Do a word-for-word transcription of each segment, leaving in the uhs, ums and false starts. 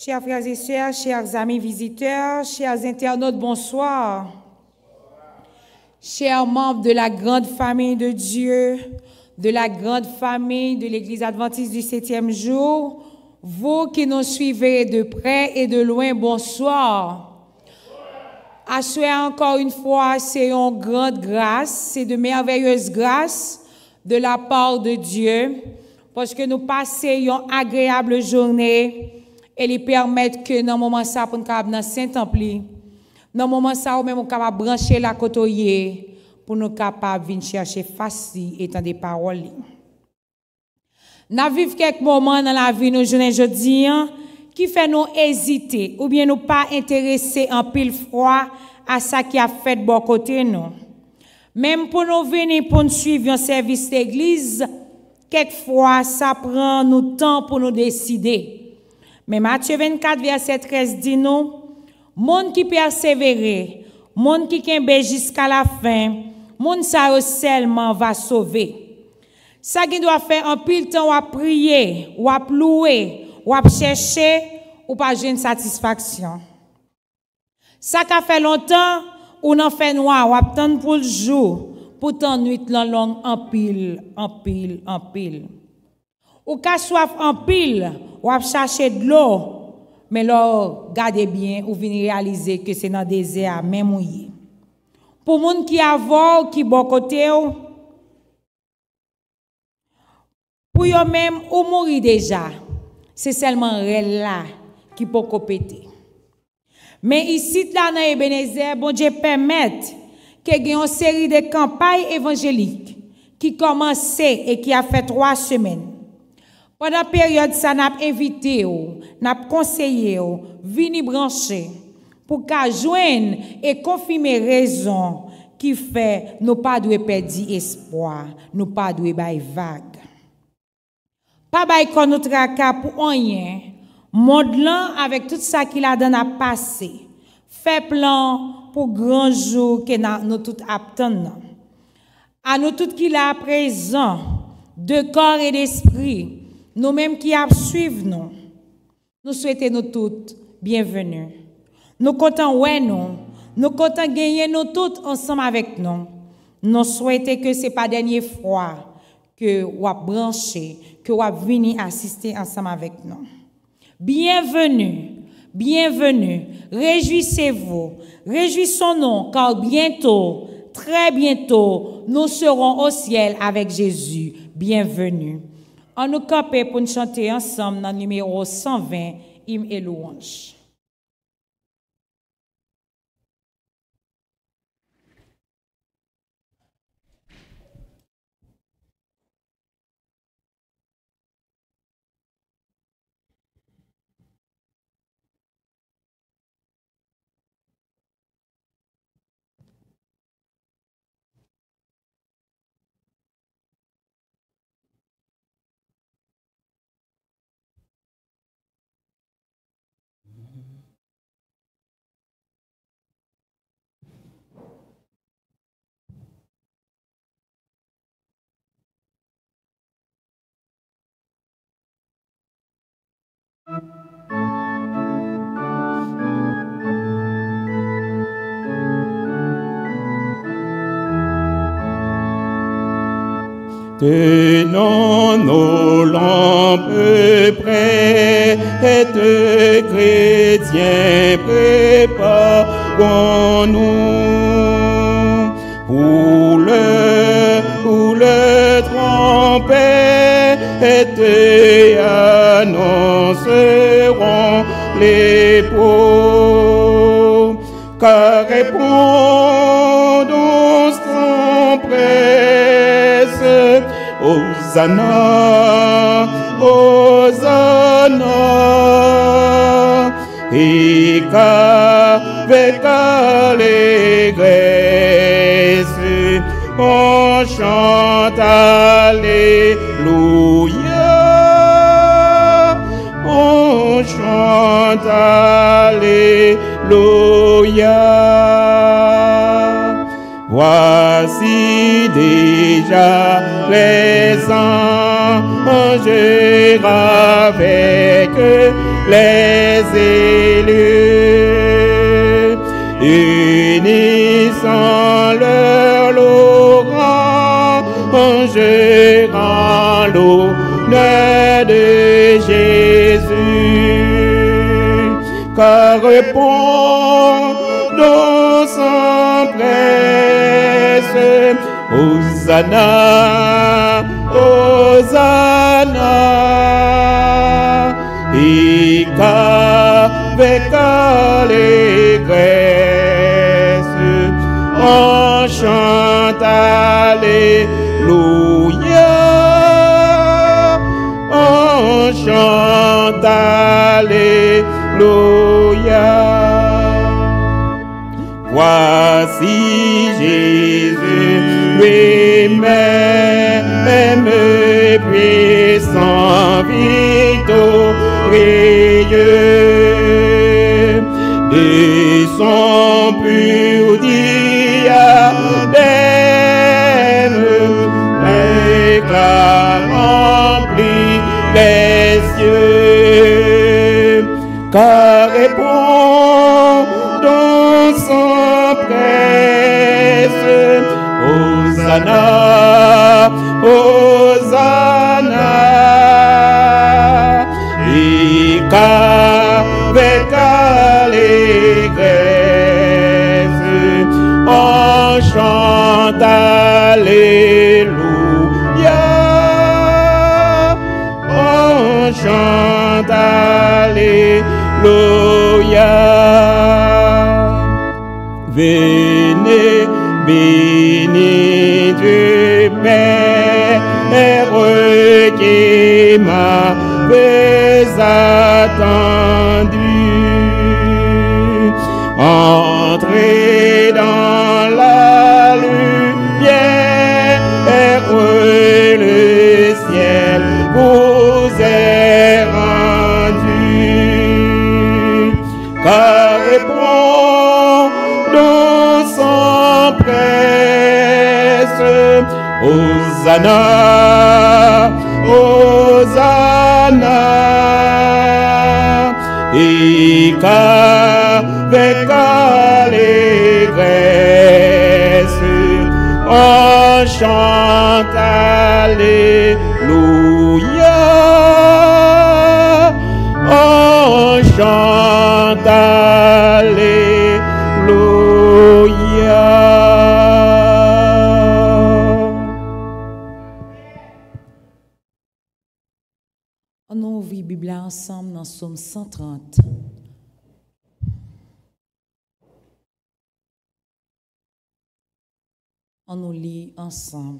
Chers frères et sœurs, chers amis visiteurs, chers internautes, bonsoir. Chers membres de la grande famille de Dieu, de la grande famille de l'Église adventiste du septième jour, vous qui nous suivez de près et de loin, bonsoir. Assurez encore une fois, c'est une grande grâce, c'est de merveilleuses grâces de la part de Dieu, parce que nous passons une agréable journée et lui permettre que dans le moment ça, pour nous dans le Saint-Temple, dans le moment ça, nous sommes capables de brancher la côtoyer pour nous capables de venir chercher facile et des paroles. Nous vivons quelques moments dans la vie, nous jeunes aujourd'hui, qui fait nous hésiter ou bien nous pas intéresser en pile froid à ça qui a fait de bon côté nous. Même pour nous venir pour nous suivre un service d'église, quelquefois ça prend nous temps pour nous décider. Mais Matthieu vingt-quatre, verset treize dit nous, monde qui persévère, monde qui kembe jusqu'à la fin, monde ça seulement va sauver. Ça qui doit faire un pile temps ou à prier, ou à louer, ou à chercher, ou pas une satisfaction. Ça qui a fait longtemps, ou n'en fait noir, ou attendre pour le jour, pour tant nuit long en pile, en pile, en pile. Ou qu'à soif en pile, ou à chercher de l'eau, mais là, gardez bien, ou venez réaliser que c'est dans le désert, même mouillé. Pour les gens qui avons, qui bon côté, pour eux même, ou mourir déjà, c'est seulement elle là qui peut péter. Mais ici, là, dans Ebenezer, bon Dieu permet qu'il y ait une série de campagnes évangéliques qui commencent et qui a fait trois semaines. Pendant la période, ça n'a invité, n'a conseillé, venir brancher pour qu'à joindre et confirmer raison qui fait nous pas de perdre espoir, nous pas de bailler vague. Pas bailler qu'on nous tracas pour rien, monde là avec tout ça qu'il a donné à passer, fait plan pour grand jour que nous tout attendons. À nous tout qu'il a présent, de corps et d'esprit, nous-mêmes qui suivons nous, nous souhaitons nous toutes bienvenue. Nous comptons ouais nous, nous comptons gagner nous toutes ensemble avec nous. Nous souhaitons que ce n'est pas la dernière fois que vous avez branché, que vous avez venu assister ensemble avec nous. Bienvenue, bienvenue, réjouissez-vous, réjouissons-nous car bientôt, très bientôt, nous serons au ciel avec Jésus. Bienvenue. On nous campe pour nous chanter ensemble dans le numéro cent vingt, hymne et louange. Tenons nos lampes prêtes, chrétiens, préparons-nous pour le, pour le trompette et annoncerons les pauvres, car répondons sans presse. Hosanna, Hosanna, et qu'avec allégresse on chante Alléluia, on chante Alléluia. Voici déjà les anges avec les élus, unissant leur louange en l'honneur de Jésus, car répondons sans presse, Hosanna, Hosanna, et qu'avec allégresse on chante Alléluia, on chante Alléluia. Voici Jésus lui-même, puissant, victorieux, de son pur diadème, l'éclat remplit les cieux, car répondons sans presse, Hosanna, Hosanna, et qu'avec allégresse on chante Alléluia, on chante Alléluia. Venez, bénis Dieu Père, qui m'avait attendu. Entrez dans la lumière, le ciel vous est rendu, car répondons sans presse, Hosanna, Hosanna, et qu'avec allégresse on chante Alléluia, on chante Alléluia. On ouvre la Bible ensemble dans Psaume cent trente. On nous lit ensemble.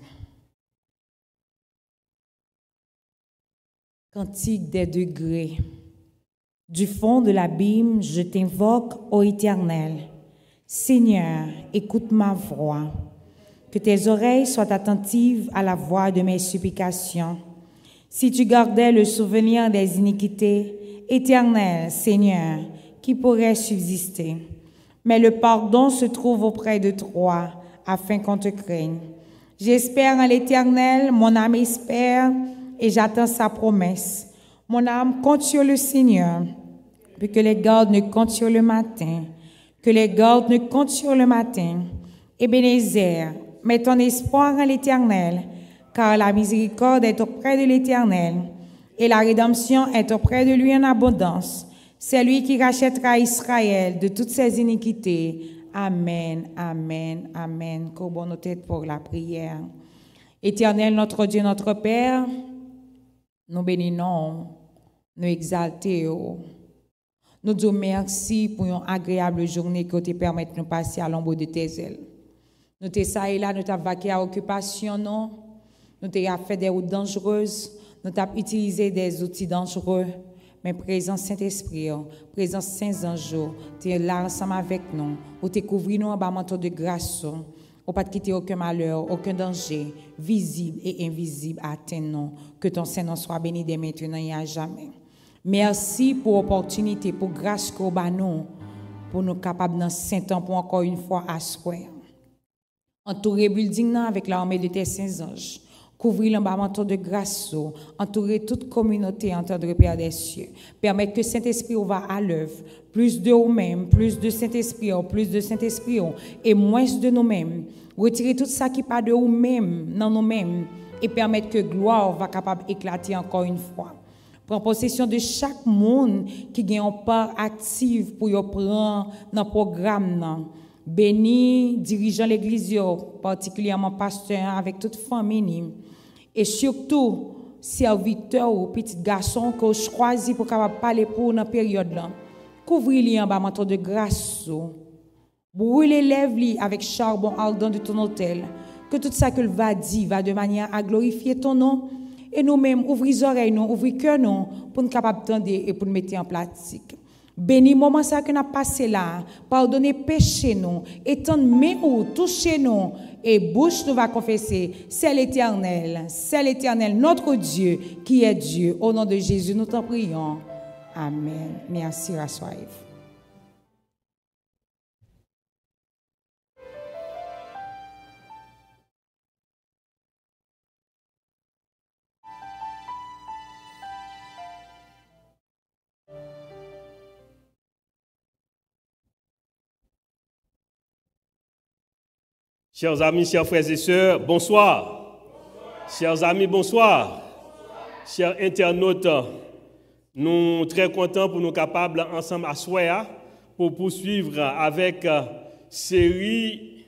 Cantique des degrés. Du fond de l'abîme, je t'invoque, ô Éternel. Seigneur, écoute ma voix. Que tes oreilles soient attentives à la voix de mes supplications. Si tu gardais le souvenir des iniquités, Éternel, Seigneur, qui pourrait subsister? Mais le pardon se trouve auprès de toi, afin qu'on te craigne. J'espère en l'Éternel, mon âme espère, et j'attends sa promesse. Mon âme compte sur le Seigneur, puis que les gardes ne comptent sur le matin, que les gardes ne comptent sur le matin. Ebenezer, mets ton espoir en l'Éternel, car la miséricorde est auprès de l'Éternel, et la rédemption est auprès de lui en abondance. C'est lui qui rachètera Israël de toutes ses iniquités. Amen, amen, amen. Courbons nos têtes pour la prière. Éternel, notre Dieu, notre Père, nous bénissons, nous exaltons. Nous disons merci pour une agréable journée que tu permets de nous passer à l'ombre de tes ailes. Nous t'es ça et là, nous t'avons vaqué à occupation, non? Nous t'avons fait des routes dangereuses, nous t'avons utilisé des outils dangereux. Mais présence Saint-Esprit, présence Saint-Ange, tu es là ensemble avec nous. Ou tu couvres nous en bas manteau de grâce. Ou pas de quitter aucun malheur, aucun danger, visible et invisible à tes noms. Que ton Saint-Nom soit béni dès maintenant et à jamais. Merci pour l'opportunité, pour grâce qu'on a nous, pour nous capables dans Saint-Temps pour encore une fois asseoir. Entourer building avec l'armée de tes saints anges. Couvrir le manteau de grâce, entourer toute communauté, entendre Père des cieux. Permettre que Saint-Esprit va à l'œuvre. Plus de nous-mêmes, plus de Saint-Esprit, plus de Saint-Esprit et moins de nous-mêmes. Retirer tout ça qui pas de nous-mêmes, dans nous-mêmes, et permettre que gloire va capable d'éclater encore une fois. Prends possession de chaque monde qui gagne une part active pour y prendre dans le programme. Béni, dirigeant l'église, particulièrement pasteur, avec toute famille. Et surtout, serviteurs ou petits garçons que je choisis pour capable parler pour dans période là. Couvrez-les en bas manteau de grâce. Brûlez les lèvres avec charbon ardent de ton autel. Que tout ça que le va dire va de manière à glorifier ton nom. Et nous-mêmes, ouvrez les oreilles, nous, ouvrez le cœur nous, pour nous capables d'entendre et pour nous mettre en pratique. Béni moment ça que nous avons passé là, pardonnez péché nous, étendre main ou touchez nous, et bouche nous va confesser, c'est l'Éternel, c'est l'Éternel, notre Dieu, qui est Dieu. Au nom de Jésus, nous t'en prions. Amen. Merci, rassoyez-vous. Chers amis, chers frères et sœurs, bonsoir. Bonsoir. Chers amis, bonsoir. Bonsoir. Chers internautes, nous sommes très contents pour nous capables ensemble à Soya pour poursuivre avec une série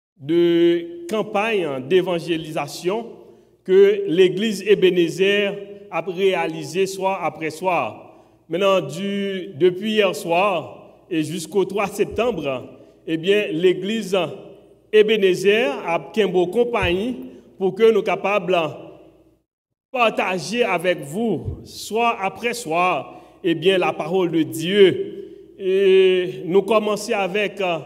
de campagnes d'évangélisation que l'Église Ebenezer a réalisées soir après soir. Maintenant, du, depuis hier soir et jusqu'au trois septembre, eh bien, l'Église Ebenezer a Kimbo compagnie pour que nous soyons capables de partager avec vous, soir après soir, eh bien, la parole de Dieu. Et nous commençons avec euh,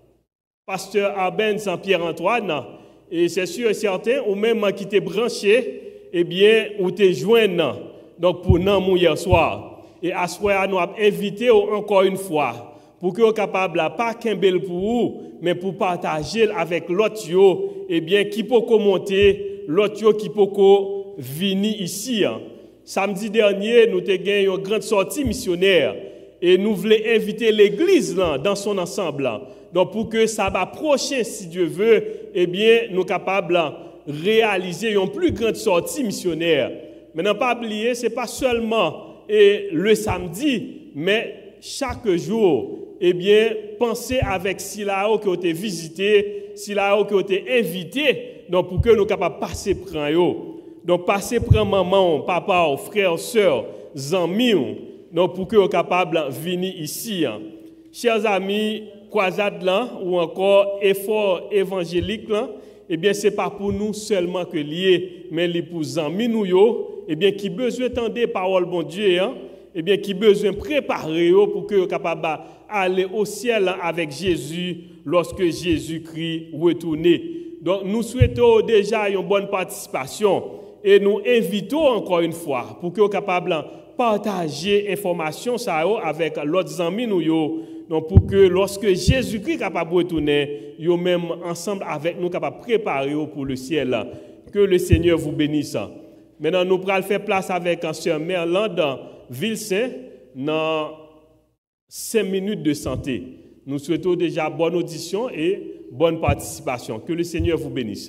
Pasteur Abens Pierre-Antoine, et c'est sûr et certain, ou même qui t'est branché, eh bien, ou t'es joint, donc pour nous hier soir. Et à ce soir, nous avons invité encore une fois, pour que vous soyez capable de pas qu'un pour vous, mais pour partager avec l'autre, eh bien, qui peut monter, l'autre qui peut venir ici. Samedi dernier, nous avons gagné une grande sortie missionnaire et nous voulons inviter l'Église dans son ensemble. Donc, pour que ça va prochain, si Dieu veut, eh bien, nous sommes capables de réaliser une plus grande sortie missionnaire. Maintenant, pas oublier, ce n'est pas seulement et le samedi, mais chaque jour. Eh bien, pensez avec Silao qui a été visité, Silao qui a été invité, donc pour que nous soyons capables de passer prendre eux. Donc, passer prendre maman, papa, frère, soeur, amis, donc pour que nous soyons capables de venir ici. Chers amis, croisade là, ou encore effort évangélique là, eh bien, ce n'est pas pour nous seulement que lié, mais les pour les amis nous, eh bien, qui besoin d'entendre la parole bon Dieu, hein, eh bien, qui besoin de préparer pour que nous soyons capables aller au ciel avec Jésus lorsque Jésus-Christ retourne. Donc nous souhaitons déjà une bonne participation et nous invitons encore une fois pour que vous soyez capables de partager l'information avec l'autre amis nous. Donc pour que lorsque Jésus-Christ est capable de retourner, vous même ensemble avec nous capables de préparer pour le ciel. Que le Seigneur vous bénisse. Maintenant nous allons faire place avec un sœur Merlande Vilsaint dans cinq minutes de santé. Nous souhaitons déjà bonne audition et bonne participation. Que le Seigneur vous bénisse.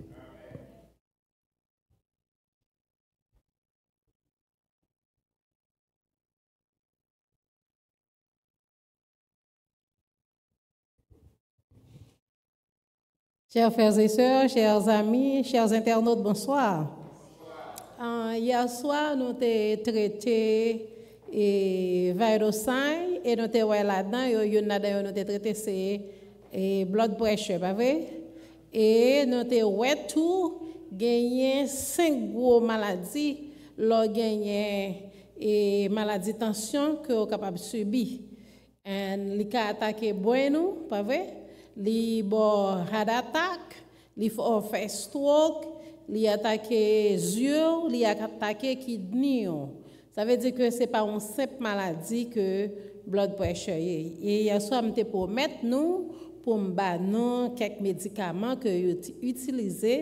Chers frères et sœurs, chers amis, chers internautes, bonsoir. bonsoir. Euh, hier soir, nous avons traité et virocin et nous avons là-dedans, nous avons traité c'est blood pressure, pas vrai? Et nous avons tout gagné cinq gros maladies, l'on gagné et maladie de tension que vous capable de subir. Et les cas attaqué bueno, pas vrai? Les bon heart attack, les fait stroke, les attaqué yeux, les attaqué kidney. Ça veut dire que ce n'est pas une simple maladie que blood pressure est. Et hier soir, je te promettre nous pour nous quelques médicaments que vous utilisez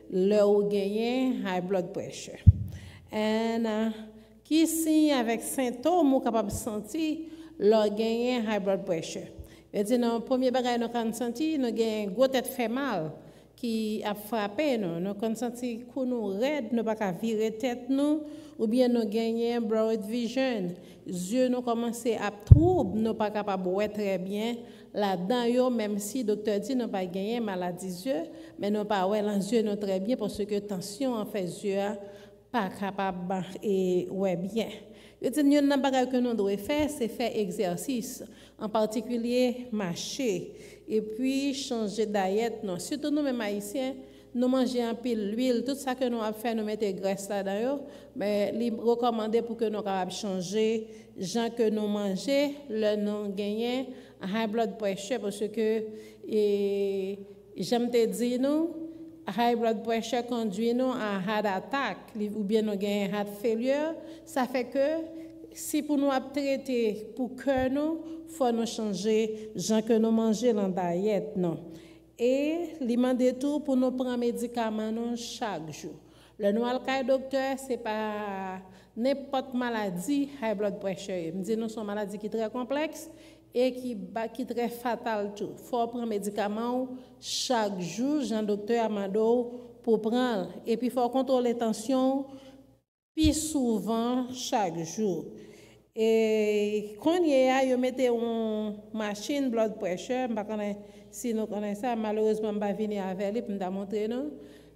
le ou gagné high blood pressure. Et uh, qui signe avec symptômes ou capable de sentir le gagné high blood pressure. Et dit non, premier bagage nous kan senti, nous gagne gros tête fait mal qui a frappé nous, nous kan senti que nous raide, nous pas ka virer tête nous ou bien nous gagner blurred vision, yeux nous commencer à trouble, nous pas capable voir très bien là-dedans yo, même si docteur dit nous pas gagner maladie yeux, mais nous pas voir les yeux nous très bien parce que tension en fait yeux pas capable et ouais bien. Je dis, nous n'avons pas que nous devons faire, c'est faire exercice, en particulier marcher, et puis changer de diète. Non. Surtout nous, mêmes haïtiens, nous mangeons un pile l'huile, tout ça que nous avons fait, nous mettons graisse là-dedans, mais il est recommandé pour que nous puissions changer, gens que nous mangeons, le nous gagnons high blood pressure, parce que j'aime te dire, nous, high blood pressure conduit nous à heart attack ou bien nous gagnons heart failure. Ça fait que si pour nous traiter pour que nous, faut nous changer gens que nous manger dans la diète non. Et demander tout pour nous prendre médicaments non chaque jour. Le noir cas docteur c'est pas n'importe maladie high blood pressure. Me dit nous sont maladie qui très complexe et qui qui très fatal tout. Faut prendre médicaments chaque jour, Jean docteur Amado pour prendre et puis faut contrôler tension plus souvent chaque jour. Et quand il y a yo mettez une machine blood pressure, pas connais si nous connaissons ça malheureusement pas venir avec lui pour nous montrer non.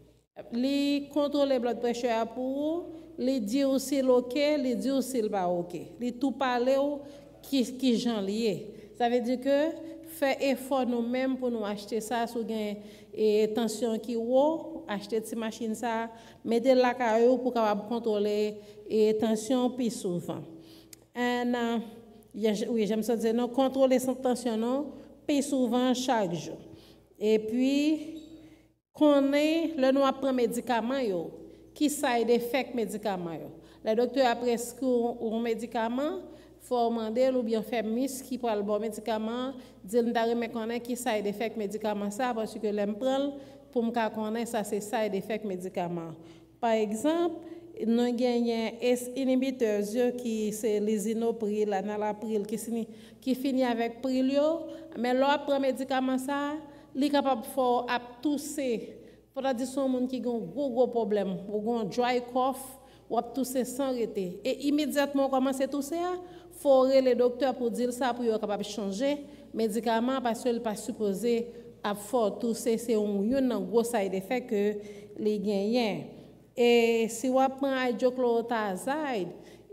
Li contrôler blood pressure pour li dire aussi OK, li dire aussi pas OK. Li tout parler qui qui j'en lié. Ça veut dire que faire effort nous-mêmes pour nous acheter ça sous gain et tension qui haut, acheter cette machine ça, mettre la caillou pour capable contrôler et tension plus souvent. Et uh, oui, j'aime ça dire non, contrôler cette tension non plus souvent chaque jour. Et puis qu'on est le nous prend médicament yo, qui side effect médicament yo. Le docteur a prescrit un médicament faut demander ou bien faire miss qui prend le bon médicament, dire nous me connaître qui side effect médicament ça parce que l'aime prendre pour me connaître ça c'est side effect médicament. Par exemple, nous gagnons inhibiteurs qui c'est lisinopril, nalapril qui finit qui finit avec prilio, mais l'autre prend médicament ça, il est capable fort à tousser. Pour dire son monde qui a un gros gros problème, ou un dry cough ou à tousser sans arrêter. Et immédiatement commence à tousser, faut le docteur pour dire ça pour être capable de changer médicament parce qu'il pas supposé à fort tousser c'est un un gros side effect que les gagnants. Et si on prend hydrochlorothiazide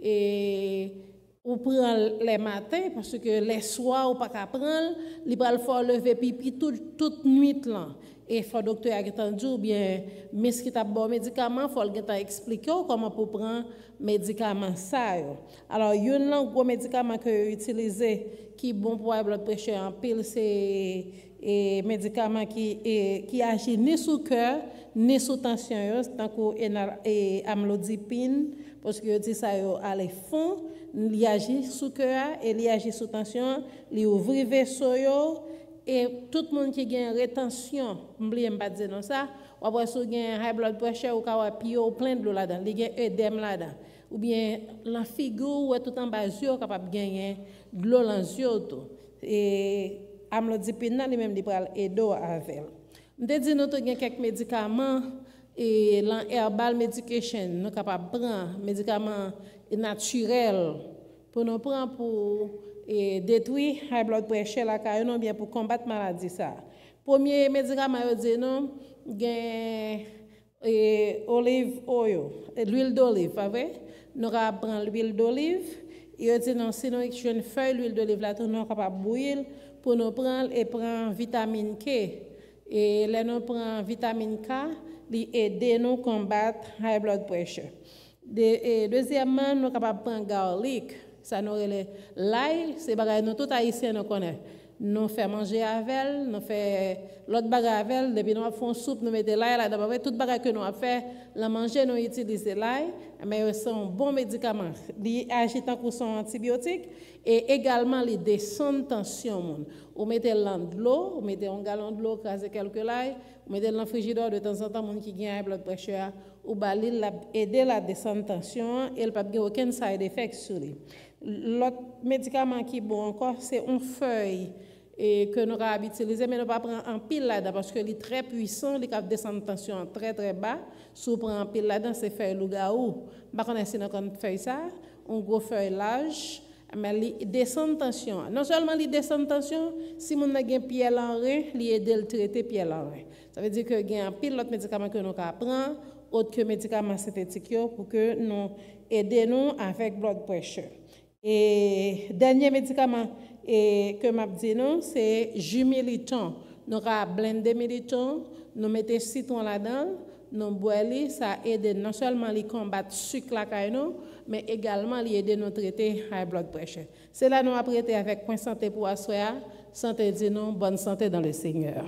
et on prend les matins parce que les soirs on pas qu'à prendre, il va faut lever pipi toute toute nuit là. Et faut docteur a entendu ou bien mais qui t'a bon médicament faut le t'a expliquer comment pour prendre médicament ça yo. Alors yon un gros médicament que utiliser qui bon pour la blood pressure en pile c'est et médicament qui et, qui agit ni sur cœur ni sur tension yo tant que amlodipine parce que dit ça yo à les fond il agit sur cœur et il agit sur tension il ouvre vaisseau yo. Et tout le monde qui a une rétention, je ne vais pas dire ça, ou après si vous avez high blood pressure ou avez plein de l'eau là-dedans, vous avez un œdème là-dedans, ou bien la figure ou tout en bas, vous êtes capable de gagner de l'eau dans les yeux. Et amlodipine, lui-même, il peut aider avec. Je vais dire que nous avons quelques médicaments, et l'herbal medication, nous sommes capables de prendre des médicaments naturels pour nous prendre pour et détruire high blood pressure la caille non bien pour combattre maladie ça. Premier médicament yo dit non gain et olive oil, l'huile d'olive, pas vrai? Nous va prendre l'huile d'olive et dit non sinon je une feuille l'huile d'olive là nous capable bouillir pour nous prendre et prendre vitamine K et là nous prend vitamine K li aider nous combattre high blood pressure. De, et deuxièmement nous capable prendre garlic. Ça nous relève l'ail, c'est bagay nous tout haïtien nous connaît. nous faisons manger avec elle, nous faisons l'autre bagarre avec elle, depuis nous faisons soupe, nous mettons l'ail là, d'abord, toute bagarre que nous avons fait, la manger, nous utilisons l'ail, mais c'est un bon médicament. Il agit en coup son antibiotique et également il descend tension. Vous mettez de l'eau, vous mettez un gallon de l'eau, crasez quelques l'ail, vous mettez dans le frigidaire de temps en temps, moun qui gagne un blood pressure, ou balil la aider la descendre tension et il pas aucun side effect sur lui. L'autre médicament qui est bon encore, c'est une feuille et que nous avons utilisé, mais nous ne pas prendre en pile là-dedans parce qu'il est très puissant, il a descendre tension très très bas. Si vous prenez en pile là-dedans, c'est feuille lougaou. Je ne sais pas si vous feuille ça, un gros feuille large, mais il descend tension. Non seulement il descend tension, si vous avez un pied en rein, il aide à traiter pied en rein. Ça veut dire que il y a un pile d'autres médicaments que nous prenons, autres que médicaments synthétiques pour que nous aidions avec blood pressure. Et dernier médicament et que m'a dit non, c'est jus militant. Nous avons blendé militant, nous mettons citron là-dedans, nous boilons, ça aide non seulement à combattre le sucre la caillou, mais également à aider nous traiter high blood pressure. C'est là nous apprêter avec point santé pour assoir, santé dit non, bonne santé dans le Seigneur.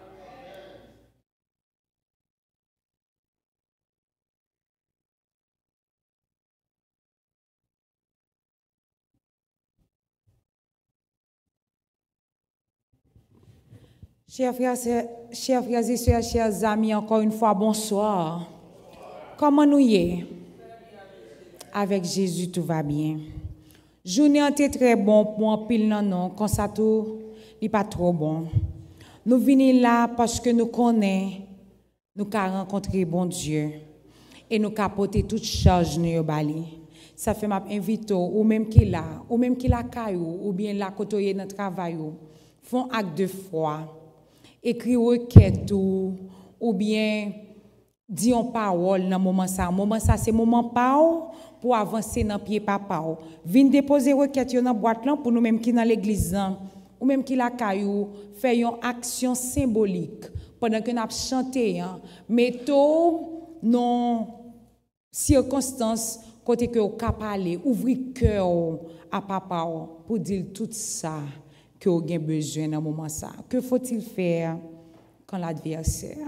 Chers frères, chers frères et sœurs, chers amis, encore une fois, bonsoir. Comment nous y est? Avec Jésus, tout va bien. Journée était très bon pour un pile non non, comme ça tout, il pas trop bon. Nous venons là parce que nous connaissons, nous avons rencontré bon Dieu et nous avons porté toute charge nous bali. Ça fait m'a invité ou même qui là, ou même qui la caillou, ou bien la côtoyer dans travail, font acte de foi. Écrit requête ou, ou bien dit en parole dans moment ça. Moment ça c'est moment pas pour avancer dans pied papa. Vinn déposer requête dans boîte là pour nous même qui dans l'église ou même qui la caillou faire une action symbolique pendant que nous chanter hein, mettons non circonstances côté que au cap aller ouvrir cœur à papa pour dire tout ça que vous avez besoin dans moment ça. Que faut-il faire quand l'adversaire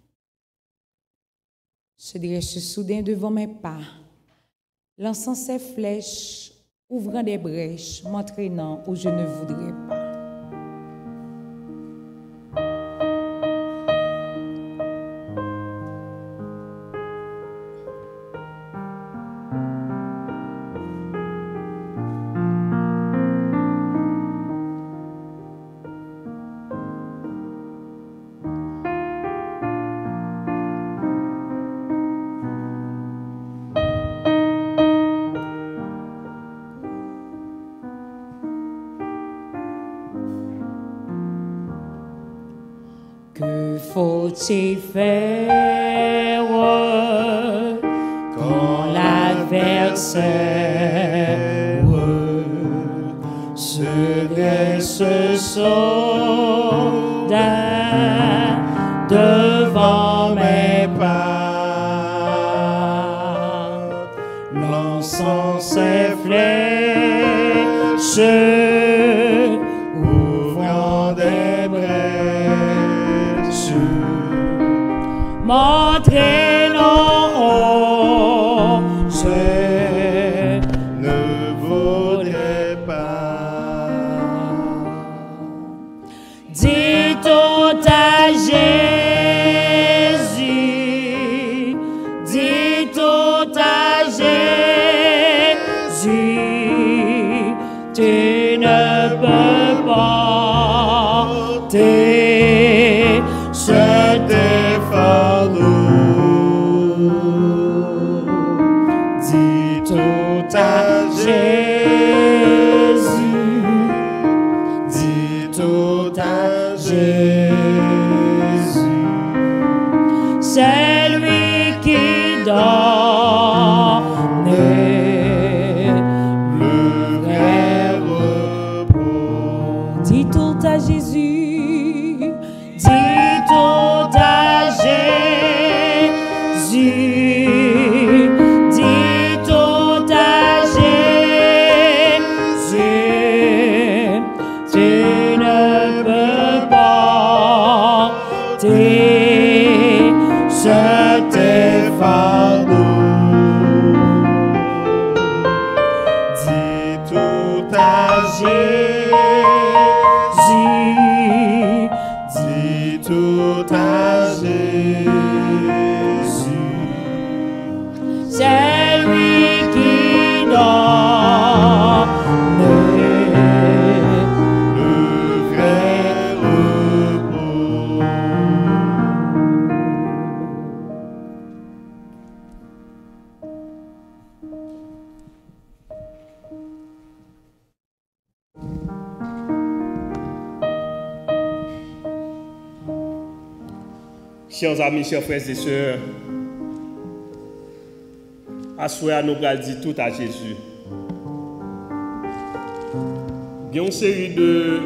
se dresse soudain devant mes pas, lançant ses flèches, ouvrant des brèches, m'entraînant où je ne voudrais pas. Que faut-il faire quand l'adversaire se dresse soldat devant mes pas, lançant ses flèches, ouvrant des brèches, m'entraînant, je ne voudrais pas. Dis tout à Jésus, dis tout à Jésus, tu ne peux pas porter ce fardeau. Dis tout à Jésus, dis tout à Jésus, c'est lui qui donne le vrai repos. Dis tout à Jésus, dis tout à Jésus, dis tout à Jésus, tu ne Chers amis, chers frères et sœurs, à ce soir, nous allons dire tout à Jésus. Il y a une série de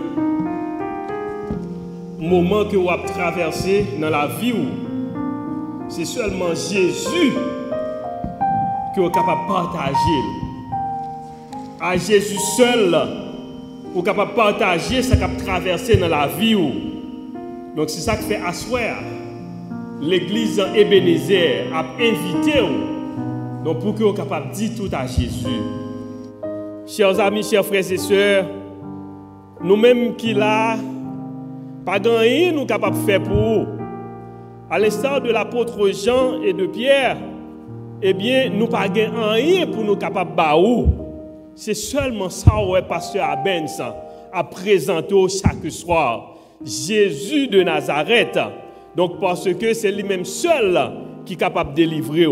moments que vous avez traversés dans la vie. C'est seulement Jésus que vous êtes capable de partager. À Jésus seul, vous êtes capable de partager ce que vous avez traversé dans la vie. Donc c'est ça qui fait asseoir. L'église Ebenezer a invité donc pour que vous soyez capable de dire tout à Jésus. Chers amis, chers frères et sœurs, nous-mêmes qui là, pas rien nous capables de faire pour vous. À l'instar de l'apôtre Jean et de Pierre, eh bien, nous pas rien pour nous capables de baou. C'est seulement ça, ouais, pasteur Abens a présenté chaque soir. Jésus de Nazareth. Donc, parce que c'est lui-même seul qui est capable de délivrer.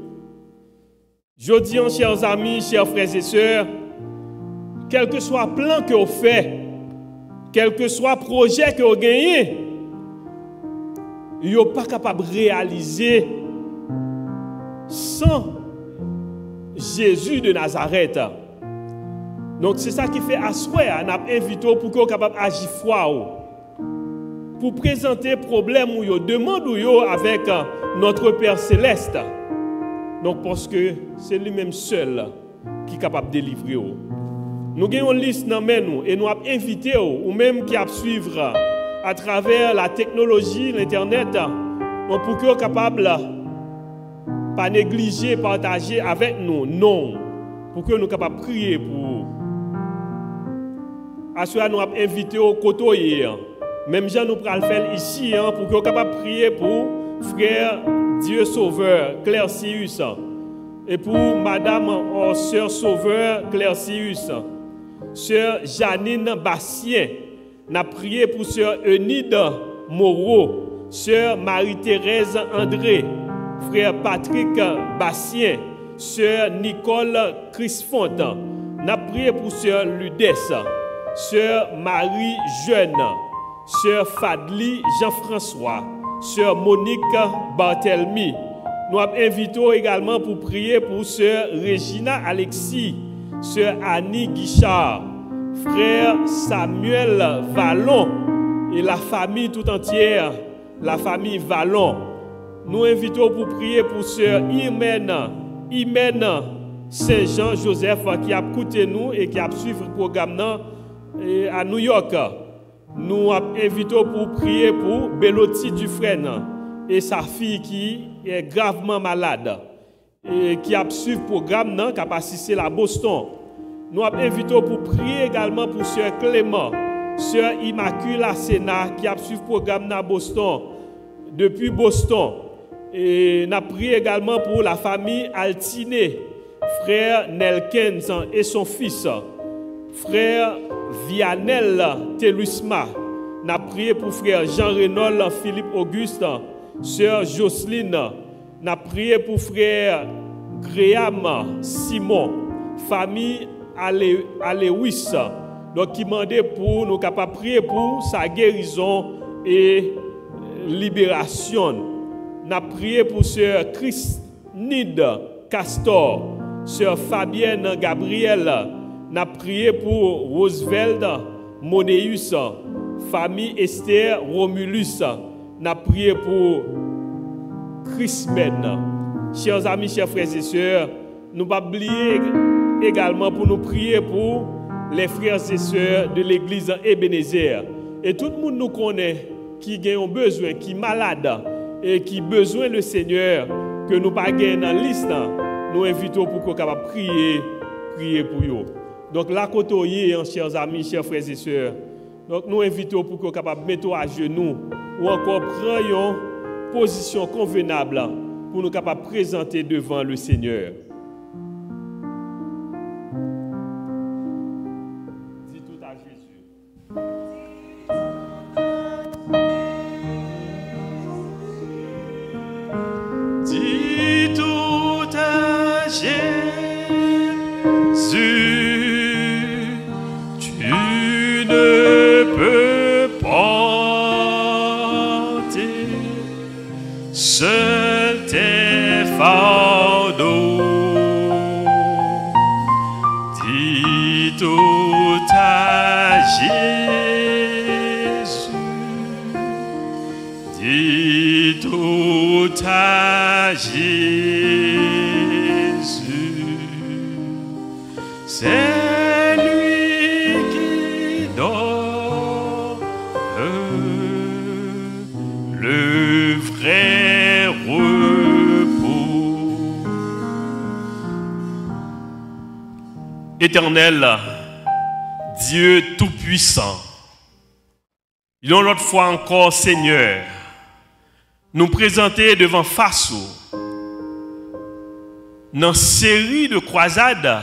Je dis, chers amis, chers frères et sœurs, quel que soit le plan que vous faites, quel que soit le projet que vous gagnez, vous n'êtes pas capable de réaliser sans Jésus de Nazareth. Donc, c'est ça qui fait asseoir, on a invité pour que vous soyez capable d'agir foi. Pour présenter le problème ou yo demande ou yo avec notre Père Céleste. Donc parce que c'est lui-même seul qui est capable de délivrer. Nous avons une liste dans nous et nous avons invité ou même qui a suivre à travers la technologie, l'internet, donc pour que vous capable de pas négliger, partager avec nous. Non. Pour que nous capables de prier pour vous. À cela nous avons invité au côté. Même Jean nous pral faire ici hein, pour que vous capable de prier pour frère Dieu Sauveur Claire Sius et pour madame oh, sœur Sauveur Claire Sius, sœur Janine Bastien, n'a prié pour sœur Eunide Moreau, sœur Marie-Thérèse André, frère Patrick Bastien, sœur Nicole Crisfonte, n'a prié pour sœur Ludès, sœur Marie Jeune, sœur Fadli Jean-François, sœur Monique Barthelmy. Nous avons invité également pour prier pour sœur Regina Alexis, sœur Annie Guichard, frère Samuel Vallon et la famille tout entière, la famille Vallon. Nous invitons pour prier pour sœur Imène, Imène Saint-Jean-Joseph qui a écouté nous et qui a suivi le programme à New York. Nous invitons pour prier pour Belotti Dufresne et sa fille qui est gravement malade et qui a suivi le programme qui a assisté à Boston. Nous invitons pour prier également pour sœur Clément, sœur Immacula Sena qui a suivi le programme à Boston depuis Boston. Et nous prié également pour la famille Altiné, frère Nelkens et son fils, frère Vianel Telusma. Nous avons prié pour frère Jean-Renold Philippe Auguste, sœur Jocelyne. Nous avons prié pour frère Graham Simon, famille Alewis. Donc, qui demandait pour nous capables de prier pour sa guérison et libération. Nous avons prié pour sœur Christnide Castor, sœur Fabienne Gabriel. Nous avons prié pour Roosevelt Moneus, famille Esther Romulus. Nous avons prié pour Chris Ben. Chers amis, chers frères et sœurs, nous ne pouvons pas oublier également pour nous prier pour les frères et sœurs de l'église Ebenezer. Et tout le monde nous connaît qui a un besoin, qui est malade et qui a besoin du Seigneur, que nous ne pas dans la liste. Nous invitons pour qu'on soit capable de prier, prier pour eux. Donc, là, côté, chers amis, chers frères et sœurs, donc nous invitons pour qu'on soit capable de mettre à genoux ou encore prendre une position convenable pour nous capables de présenter devant le Seigneur. Dis tout à Jésus. Dis tout à Jésus. tout à Jésus. C'est lui qui donne le vrai repos. Éternel, Dieu Tout-Puissant, une autre fois encore, Seigneur, nous présenter devant face dans une série de croisades,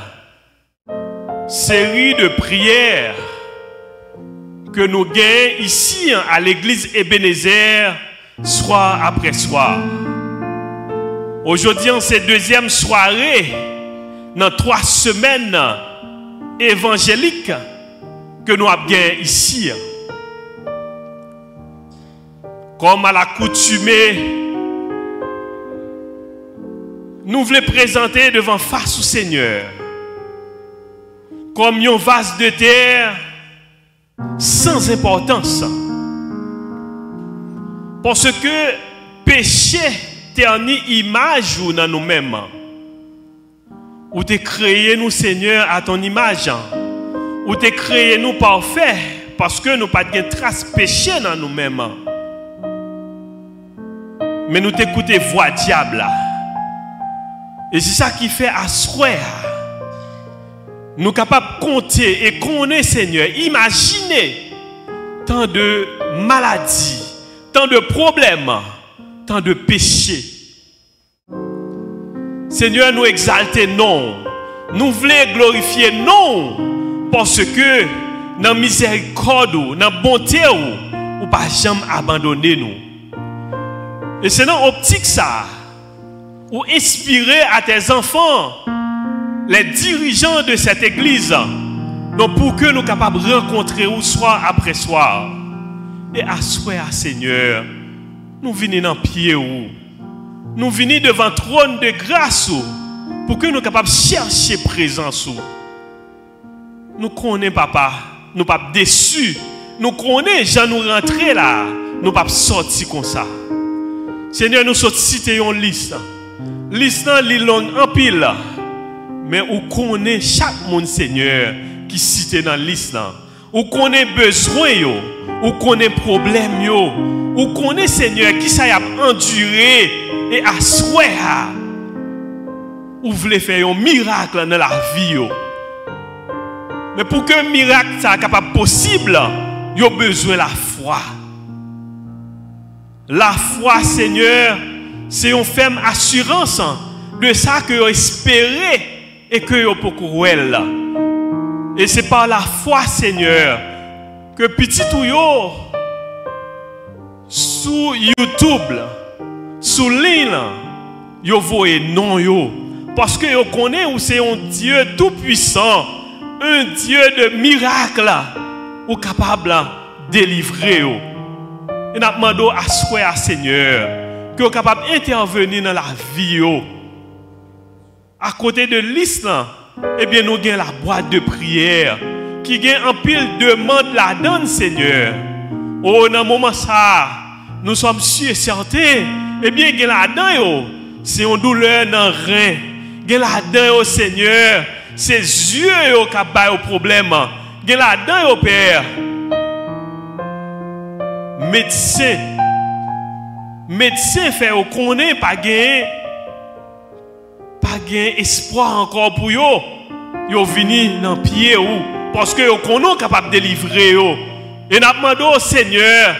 série de prières que nous gagnons ici à l'église Ebenezer, soir après soir. Aujourd'hui, en cette deuxième soirée, dans trois semaines évangéliques que nous avons gagné ici. Comme à l'accoutumée, nous voulons présenter devant face au Seigneur comme un vase de terre sans importance. Parce que péché ternit image ou dans nous-mêmes. Ou t'es créé nous, Seigneur, à ton image. Ou t'es créé nous parfaits parce que nous n'avons pas de trace péché dans nous-mêmes. Mais nous t'écoutons voix diable. Et c'est ça qui fait asseoir. Nous sommes capables de compter et connaître, Seigneur. Imaginez tant de maladies, tant de problèmes, tant de péchés. Seigneur, nous exalter non. Nous voulons glorifier non. Parce que dans la miséricorde, dans la bonté, ou pas jamais abandonner nous. Et c'est dans l'optique ça, ou inspirer à tes enfants, les dirigeants de cette église, donc pour que nous soyons capables de rencontrer ou soir après soir. Et asseoir, Seigneur, nous venons dans pied ou nous venons devant le trône de grâce pour que nous soyons capables de chercher présence. Nous connaissons, papa, nous ne sommes pas déçus. Nous connaissons, quand nous rentrons là, nous ne sommes pas sortis comme ça. Seigneur, nous sommes cités une liste. Liste est longue en pile. Mais on connaît chaque monde, Seigneur, qui cité dans la liste. On connaît besoin, on connaît problème, on connaît, Seigneur, qui ça a enduré et asseoir. Ou voulez faire un miracle dans la vie. Mais pour que un miracle soit capable possible, il y a besoin de la foi. La foi, Seigneur, c'est une ferme assurance de ça que vous espérez et que vous pouvez courir. Et c'est par la foi, Seigneur, que petit ou yo, sur YouTube, sur ligne, vous voyez non yo. Parce que vous connaissez où c'est un Dieu tout puissant, un Dieu de miracles, ou capable de délivrer. Et nous demandons à soi, Seigneur, que vous êtes capable d'intervenir dans la vie. À côté de liste, eh bien, nous avons la boîte de prière qui a en pile de demande la donne, Seigneur. Oh, dans ce moment ça, nous sommes sûrs et certains, eh bien, il y a la donne, c'est une douleur dans le rein. Il y a la donne, Seigneur, c'est les yeux qui ont un problème. Il y a la donne, Père. Médecin, médecin fait au connaît pas gain, pas gain espoir encore pour yo. Yo vini dans pied ou parce que yo connaît capable de délivrer yo. Et n'a demandé au Seigneur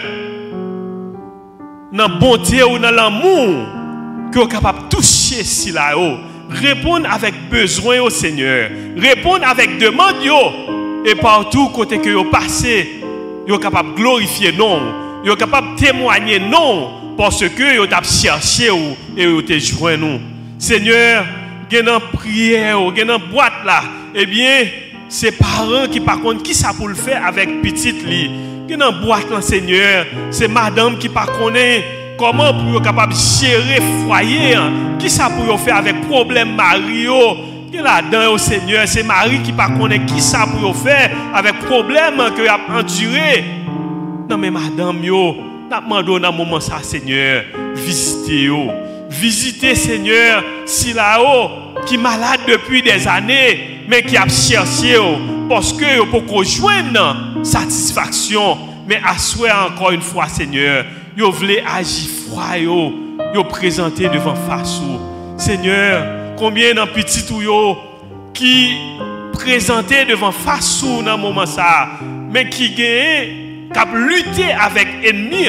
dans bonté ou dans l'amour que yo capable toucher si là yo, répondre avec besoin au Seigneur, répondre avec demande yo et partout côté que yo passé, yo capable glorifier non. Vous êtes capable de témoigner non parce que vous avez cherché et vous avez joint nous. Seigneur, vous avez une prière, vous avez une boîte là. Eh bien, c'est parents qui par contre, qui ça pour le faire avec petite lit. Vous avez une boîte là, Seigneur. C'est madame qui par connaît comment pour être capable de gérer le foyer. Qui ça pour le faire avec problème Mario. Qui là-dedans au Seigneur, c'est Marie qui par connaît qui ça pour le faire avec problème que vous avez enduré. Non mais madame yo, Nous demandons dans moment ça, Seigneur, visitez yo. Visitez, Seigneur, si là-haut, qui est malade depuis des années, mais qui a cherché, parce que pour qu'on joigne satisfaction, mais asseoir encore une fois, Seigneur, vous voulez agir froid, vous présenter devant face. Seigneur, combien de petits ou qui présentent devant face dans moment ça, mais qui gagnent, qui ont lutté avec l'ennemi,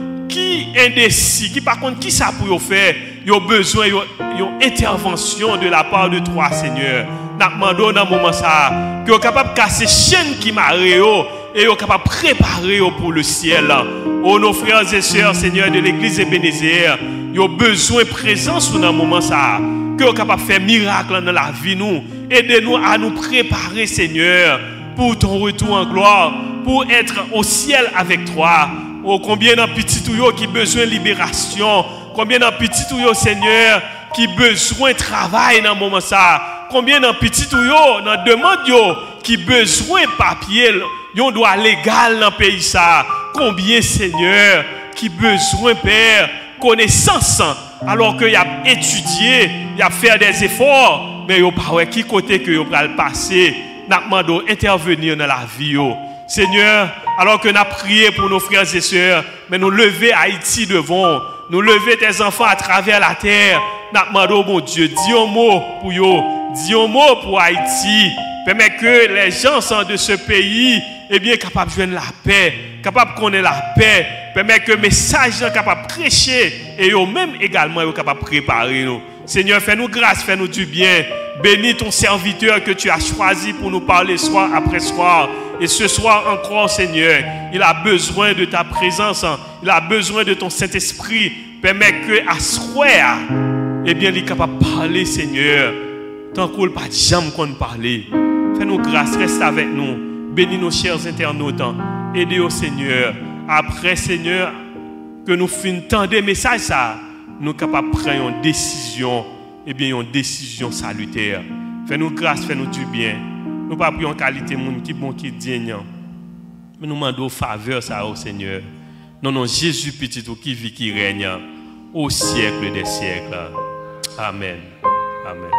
qui indécis, qui par contre, qui ça pour faire, ils ont besoin d'une intervention de la part de toi, Seigneur. Nous demandons dans moment ça, que vous capable de casser chaîne qui marre et vous capable de préparer pour le ciel. Oh, nos frères et sœurs, Seigneur, de l'église Ebenezer, ils ont besoin de présence dans moment ça, que vous capable de faire miracle dans la vie nous. Aidez-nous à nous préparer, Seigneur, pour ton retour en gloire, pour être au ciel avec toi. Oh, combien de petits tuyaux qui ont besoin de libération, combien de petits tuyaux, Seigneur, qui ont besoin de travail dans ce moment ça, combien de petits tuyaux, dans demande qui ont besoin de papier, yon doit légal dans le pays ça, combien, Seigneur, qui ont besoin, Père, connaissance, alors qu'il a étudié, il a fait des efforts, mais il n'y a pas qui côté que il va le passer, n'a demandé intervenir dans la vie. Seigneur, alors que nous avons prié pour nos frères et sœurs, mais nous lever Haïti devant, nous lever tes enfants à travers la terre, nous demandons, mon Dieu, dis un mot pour eux, dis un mot pour Haïti, permet que les gens de ce pays, eh bien, capables de joindre la paix, capables de connaître la paix, permet que le message soit capable de prêcher, et eux-mêmes également, sont capables de préparer nous. Seigneur, fais-nous grâce, fais-nous du bien. Bénis ton serviteur que tu as choisi pour nous parler soir après soir. Et ce soir encore, Seigneur, il a besoin de ta présence. Il a besoin de ton Saint-Esprit. Permets que à soir, eh bien, il est capable de parler, Seigneur. Tant qu'on n'a pas de jamais qu'on parler. Fais-nous grâce, reste avec nous. Bénis nos chers internautes. Aidez au Seigneur. Après, Seigneur, que nous finissons des messages, ça, nous sommes capables de prendre une décision. Eh bien, une décision salutaire. Fais-nous grâce, fais-nous du bien. Nous ne pas prions en qualité monde qui bon qui digne. Mais nous demandons faveur ça au Seigneur. Non, non, Jésus petit ou qui vit, qui règne au siècle des siècles. Amen. Amen.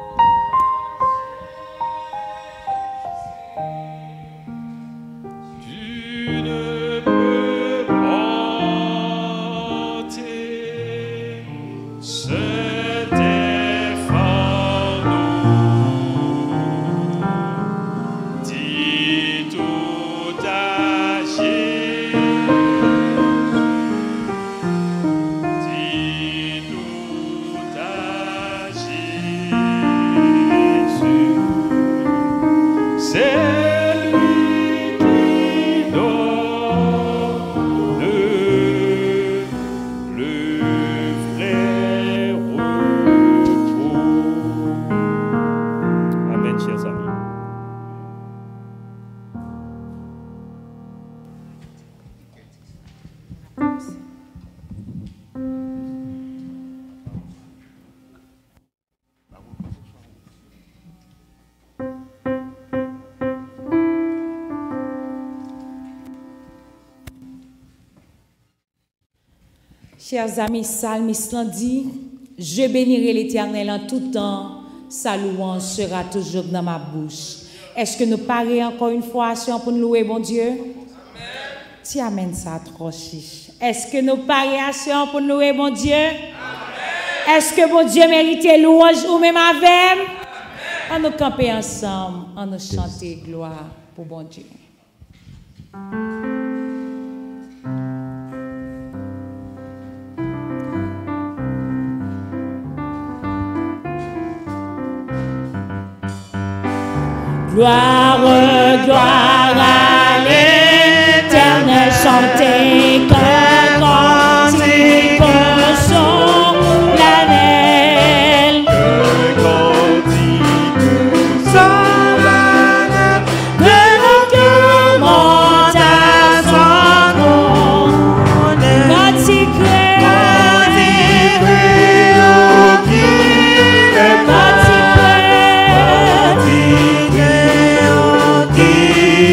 Tu ne peux porter ce Chers amis, psalmiste dit, je bénirai l'Éternel en tout temps, sa louange sera toujours dans ma bouche. Est-ce que nous parlons encore une fois pour nous louer, bon Dieu? Amen. Tu amènes ça trop chiche. Est-ce que nous parlons pour nous louer, bon Dieu? Amen. Est-ce que bon Dieu mérite louange ou même avec? On nous camper ensemble, on nous chanter gloire pour bon Dieu. Gloire, gloire à l'Éternel, chantez que cantique solennel. Que cantique solennel, que notre monte à son nom. Cantique, cantique, cantique.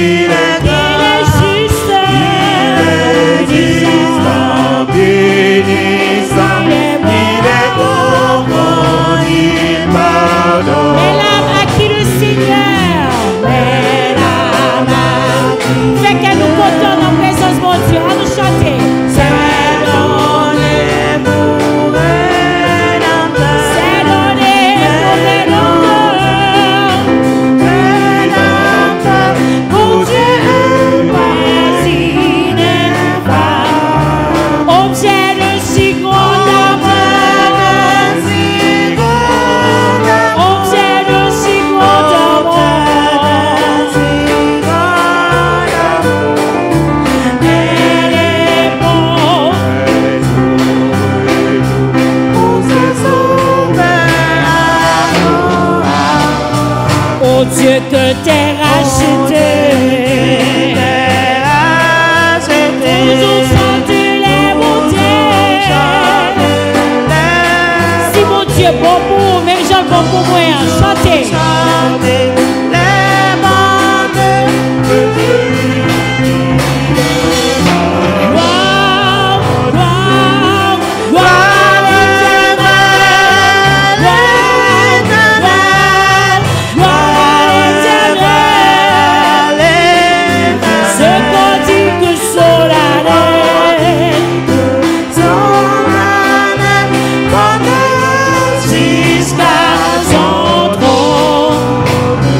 que t'es racheté. Toujours chanter les bontés. Si mon Dieu bon pour, même Jean bon pour moi, chantez. Jusqu'à son trône.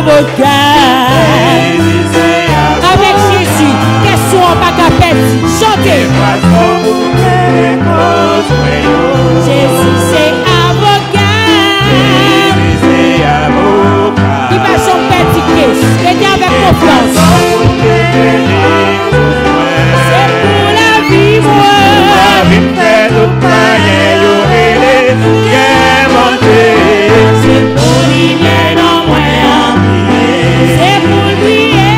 avocat. Avec Jésus, question en pas qu'à perdre. Chantez. Jésus c'est avocat. Il va son petit case. Venez avec confiance. C'est pour la vie, moi. C'est pour lui, bien en moi. C'est pour lui.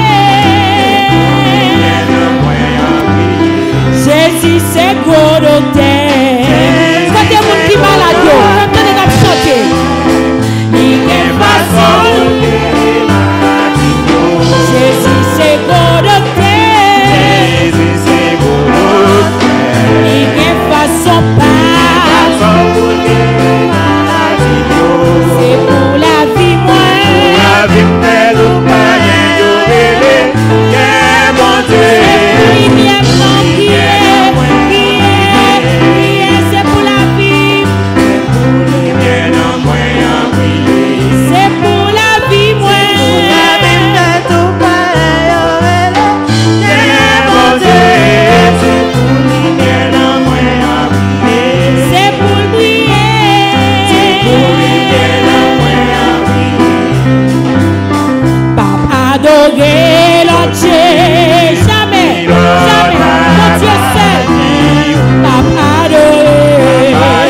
Jésus, c'est gros docteur. Quand il y a monde qui est malade, comme on est chanter. Il est façon. Jésus, c'est gros docteur. Il est façon pas. C'est pour la vie, moi. C'est pour la vie. C'est pour la vie, moi. C'est pour lui. Papa adorer l'autre Dieu. Jamais, jamais. Mon Dieu seul. Papa adorer.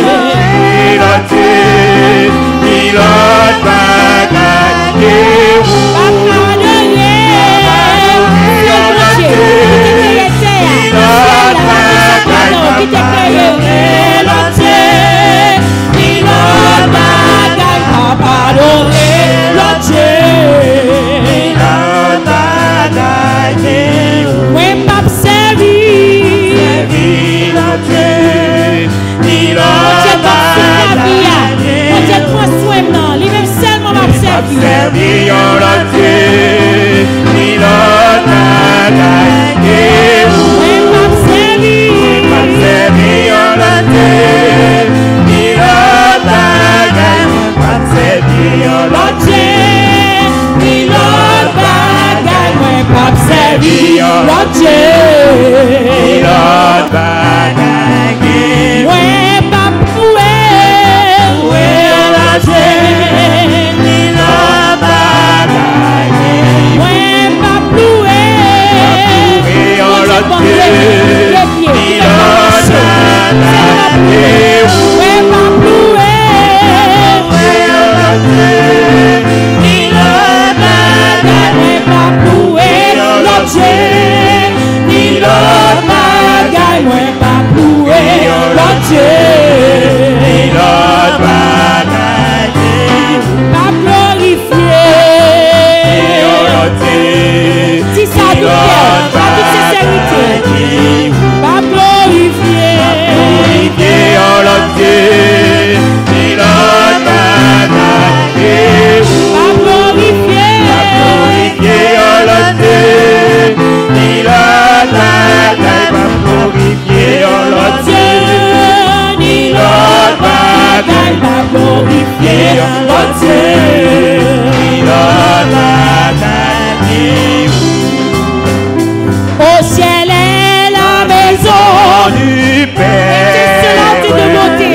Au ciel est la maison du Père. Excellente de beauté.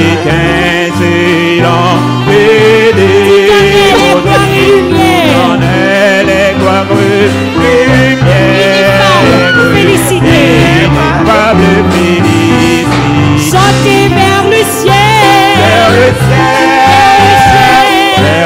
Félicité. Chantez vers le ciel. Vers le ciel.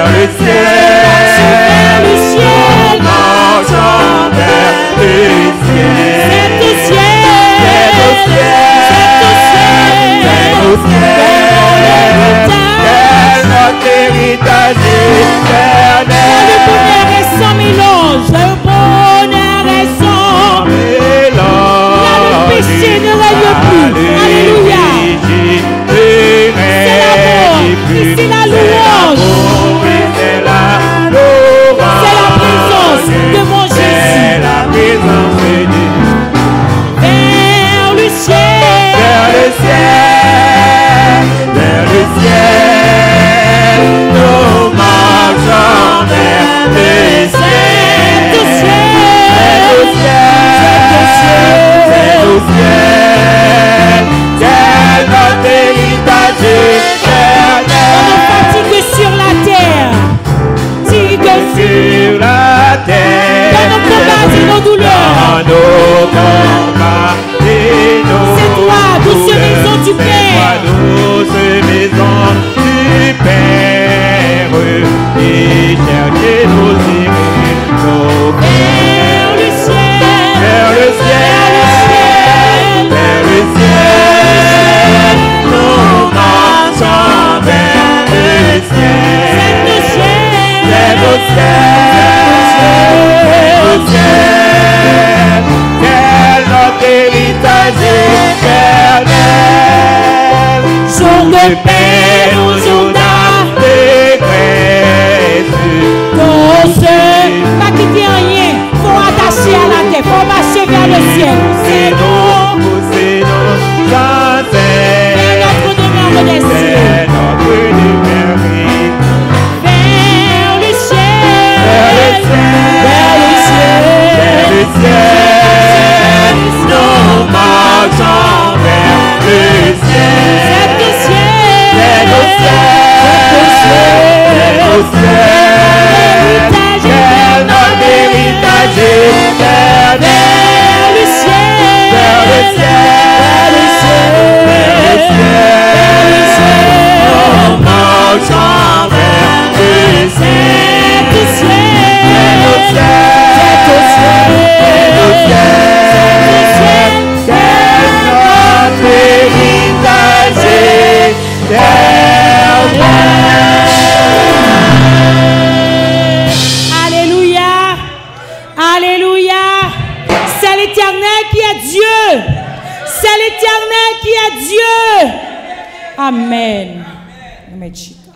Amen. Amen.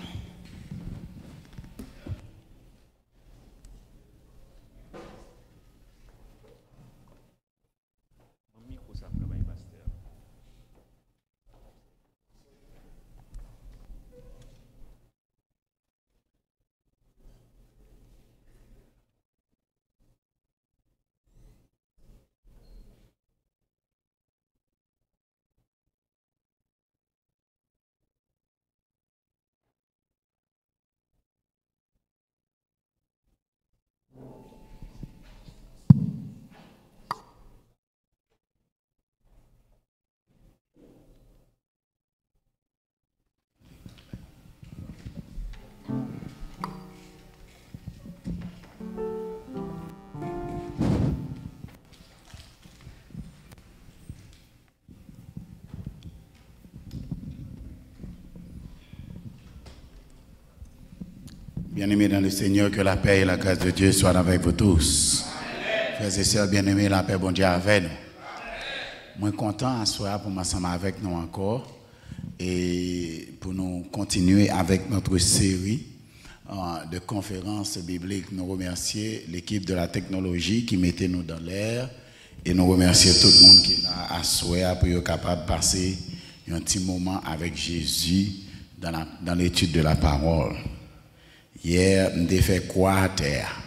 Bien-aimés dans le Seigneur, que la paix et la grâce de Dieu soient avec vous tous. Amen. Frères et sœurs bien-aimés, la paix, bon Dieu, avec nous. Moi, content à soir pour m'assembler avec nous encore et pour nous continuer avec notre série euh, de conférences bibliques. Nous remercions l'équipe de la technologie qui mettait nous dans l'air et nous remercions tout le monde qui est là à soir pour être capable de passer un petit moment avec Jésus dans, la, dans l'étude de la parole. Hier, on a fait quoi à terre?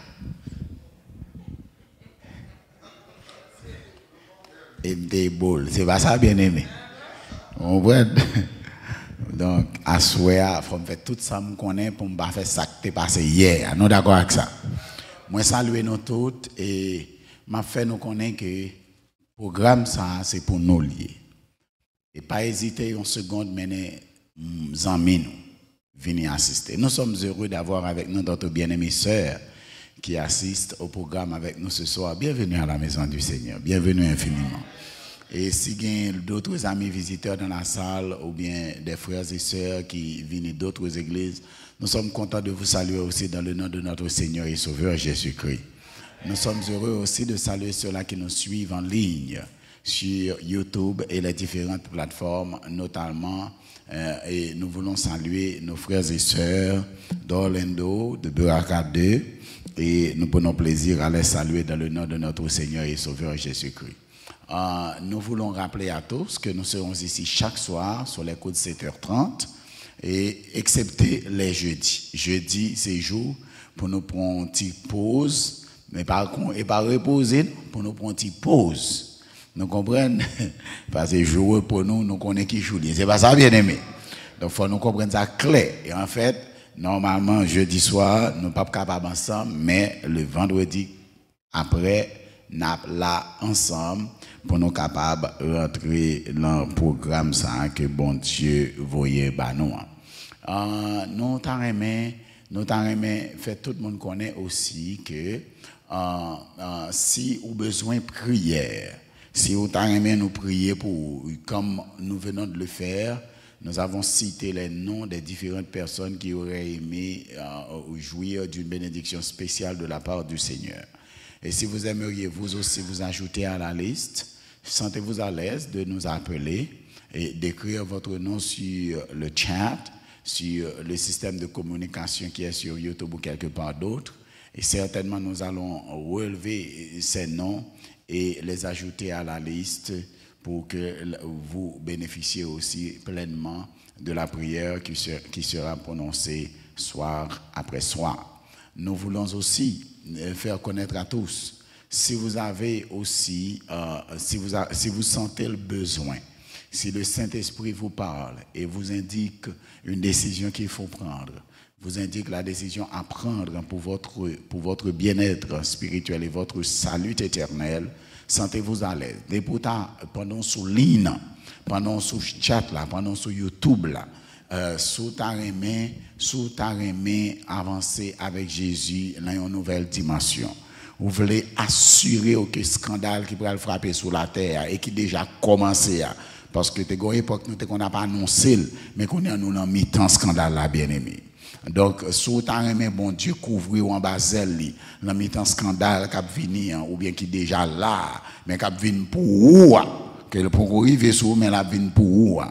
Et des boules. C'est pas ça, bien aimé. On voit. Donc, à souhait, il faut faire tout ça que connaît pour ne pas faire ça qui est passé hier. Nous d'accord avec ça. Moi, saluer nous toutes et m'a fait nous connaître que le programme, ça, c'est pour nous lier. Et pas hésiter une seconde, mener nos amis nous. Venir assister. Nous sommes heureux d'avoir avec nous notre bien-aimée sœur qui assiste au programme avec nous ce soir. Bienvenue à la maison du Seigneur. Bienvenue infiniment. Et si il y a d'autres amis visiteurs dans la salle ou bien des frères et sœurs qui viennent d'autres églises, nous sommes contents de vous saluer aussi dans le nom de notre Seigneur et Sauveur Jésus-Christ. Nous sommes heureux aussi de saluer ceux-là qui nous suivent en ligne sur YouTube et les différentes plateformes, notamment. Euh, et nous voulons saluer nos frères et sœurs d'Orlando, de Buraka deux, et nous prenons plaisir à les saluer dans le nom de notre Seigneur et Sauveur Jésus-Christ. Euh, nous voulons rappeler à tous que nous serons ici chaque soir sur les coups de sept heures trente, et excepté les jeudis. Jeudi, c'est jour pour nous prendre une petite pause, mais par contre, et pas reposer, pour nous prendre une petite pause. Nous comprenons? Parce que jouer pour nous, nous connaissons qui joue. C'est pas ça, bien aimé. Donc, il faut nous comprendre ça clair. Et en fait, normalement, jeudi soir, nous ne sommes pas capables ensemble, mais le vendredi, après, nous sommes là ensemble pour nous capables de rentrer dans le programme ça, que bon Dieu voyait par nous. Euh, nous t'en aimé, nous t'en aimé, fait tout le monde connaît aussi que euh, euh, si vous avez besoin de prière, si vous aimez nous prier pour, comme nous venons de le faire, nous avons cité les noms des différentes personnes qui auraient aimé euh, jouir d'une bénédiction spéciale de la part du Seigneur. Et si vous aimeriez vous aussi vous ajouter à la liste, sentez-vous à l'aise de nous appeler et d'écrire votre nom sur le chat, sur le système de communication qui est sur YouTube ou quelque part d'autre. Et certainement, nous allons relever ces noms et les ajouter à la liste pour que vous bénéficiez aussi pleinement de la prière qui sera, qui sera prononcée soir après soir. Nous voulons aussi faire connaître à tous, si vous avez aussi, euh, si, vous a, si vous sentez le besoin, si le Saint-Esprit vous parle et vous indique une décision qu'il faut prendre, vous indique la décision à prendre pour votre, pour votre bien-être spirituel et votre salut éternel, sentez-vous à l'aise. Et pourtant, pendant sous ligne, pendant sous chat là, pendant sous YouTube là, euh, sous ta main, sous ta main, avancer avec Jésus dans une nouvelle dimension. Vous voulez assurer aucun scandale qui pourrait le frapper sur la terre et qui déjà commencé à, parce que t'es une époque nous qu'on n'a pas annoncé, mais qu'on est nous dans mi-temps scandale là, bien aimé. Donc, si vous avez bon Dieu couvrir en bas li, dans mi-temps scandale qui a venu, ou bien qui déjà là, mais qui a venu pour vous, que le pour arriver sur mais la vient pour vous.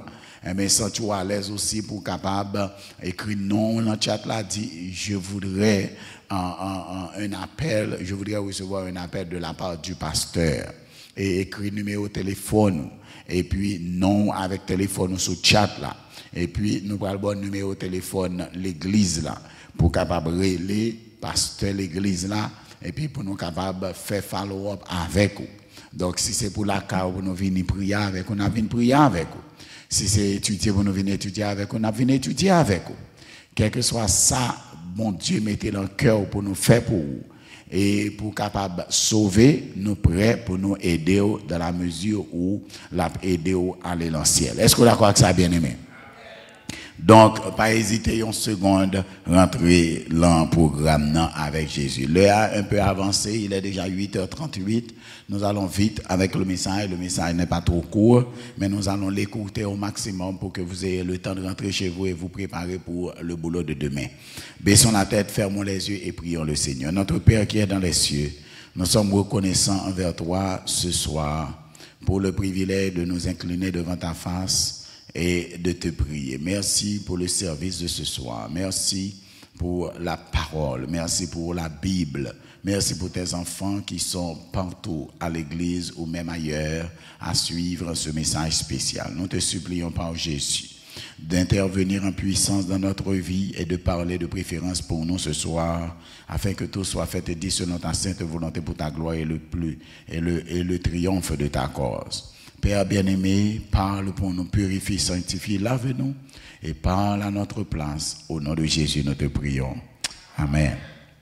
mais sens-tu à l'aise aussi pour capable écrire non dans le chat là, dit je voudrais un, un, un appel, je voudrais recevoir un appel de la part du pasteur. Et écrit numéro de téléphone, et puis non avec téléphone sur chat là. Et puis nous prenons le bon numéro de téléphone l'église là, pour capable relayer pasteur l'église là, et puis pour nous capable faire follow-up avec vous. Donc si c'est pour la cas pour nous venir prier avec vous, on a venir prier avec vous. Si c'est étudier pour nous venir étudier avec vous, on a venir étudier avec vous. Quel que soit ça, bon Dieu mettez dans le cœur pour nous faire pour vous. Et pour capable sauver, nous prêts pour nous aider dans la mesure où l'a aider à aller dans le ciel. Est-ce que vous êtes d'accord avec ça, bien aimé? Donc, pas hésiter une seconde, rentrer dans le programme avec Jésus. L'heure a un peu avancé, il est déjà huit heures trente-huit. Nous allons vite avec le message. Le message n'est pas trop court, mais nous allons l'écouter au maximum pour que vous ayez le temps de rentrer chez vous et vous préparer pour le boulot de demain. Baissons la tête, fermons les yeux et prions le Seigneur. Notre Père qui est dans les cieux, nous sommes reconnaissants envers toi ce soir pour le privilège de nous incliner devant ta face et de te prier. Merci pour le service de ce soir. Merci pour la parole. Merci pour la Bible. Merci pour tes enfants qui sont partout à l'église ou même ailleurs à suivre ce message spécial. Nous te supplions par Jésus d'intervenir en puissance dans notre vie et de parler de préférence pour nous ce soir afin que tout soit fait et dit selon ta sainte volonté pour ta gloire et le, plus, et le, et le triomphe de ta cause. Père bien-aimé, parle pour nous, purifie, sanctifie, lave-nous et parle à notre place. Au nom de Jésus, nous te prions. Amen.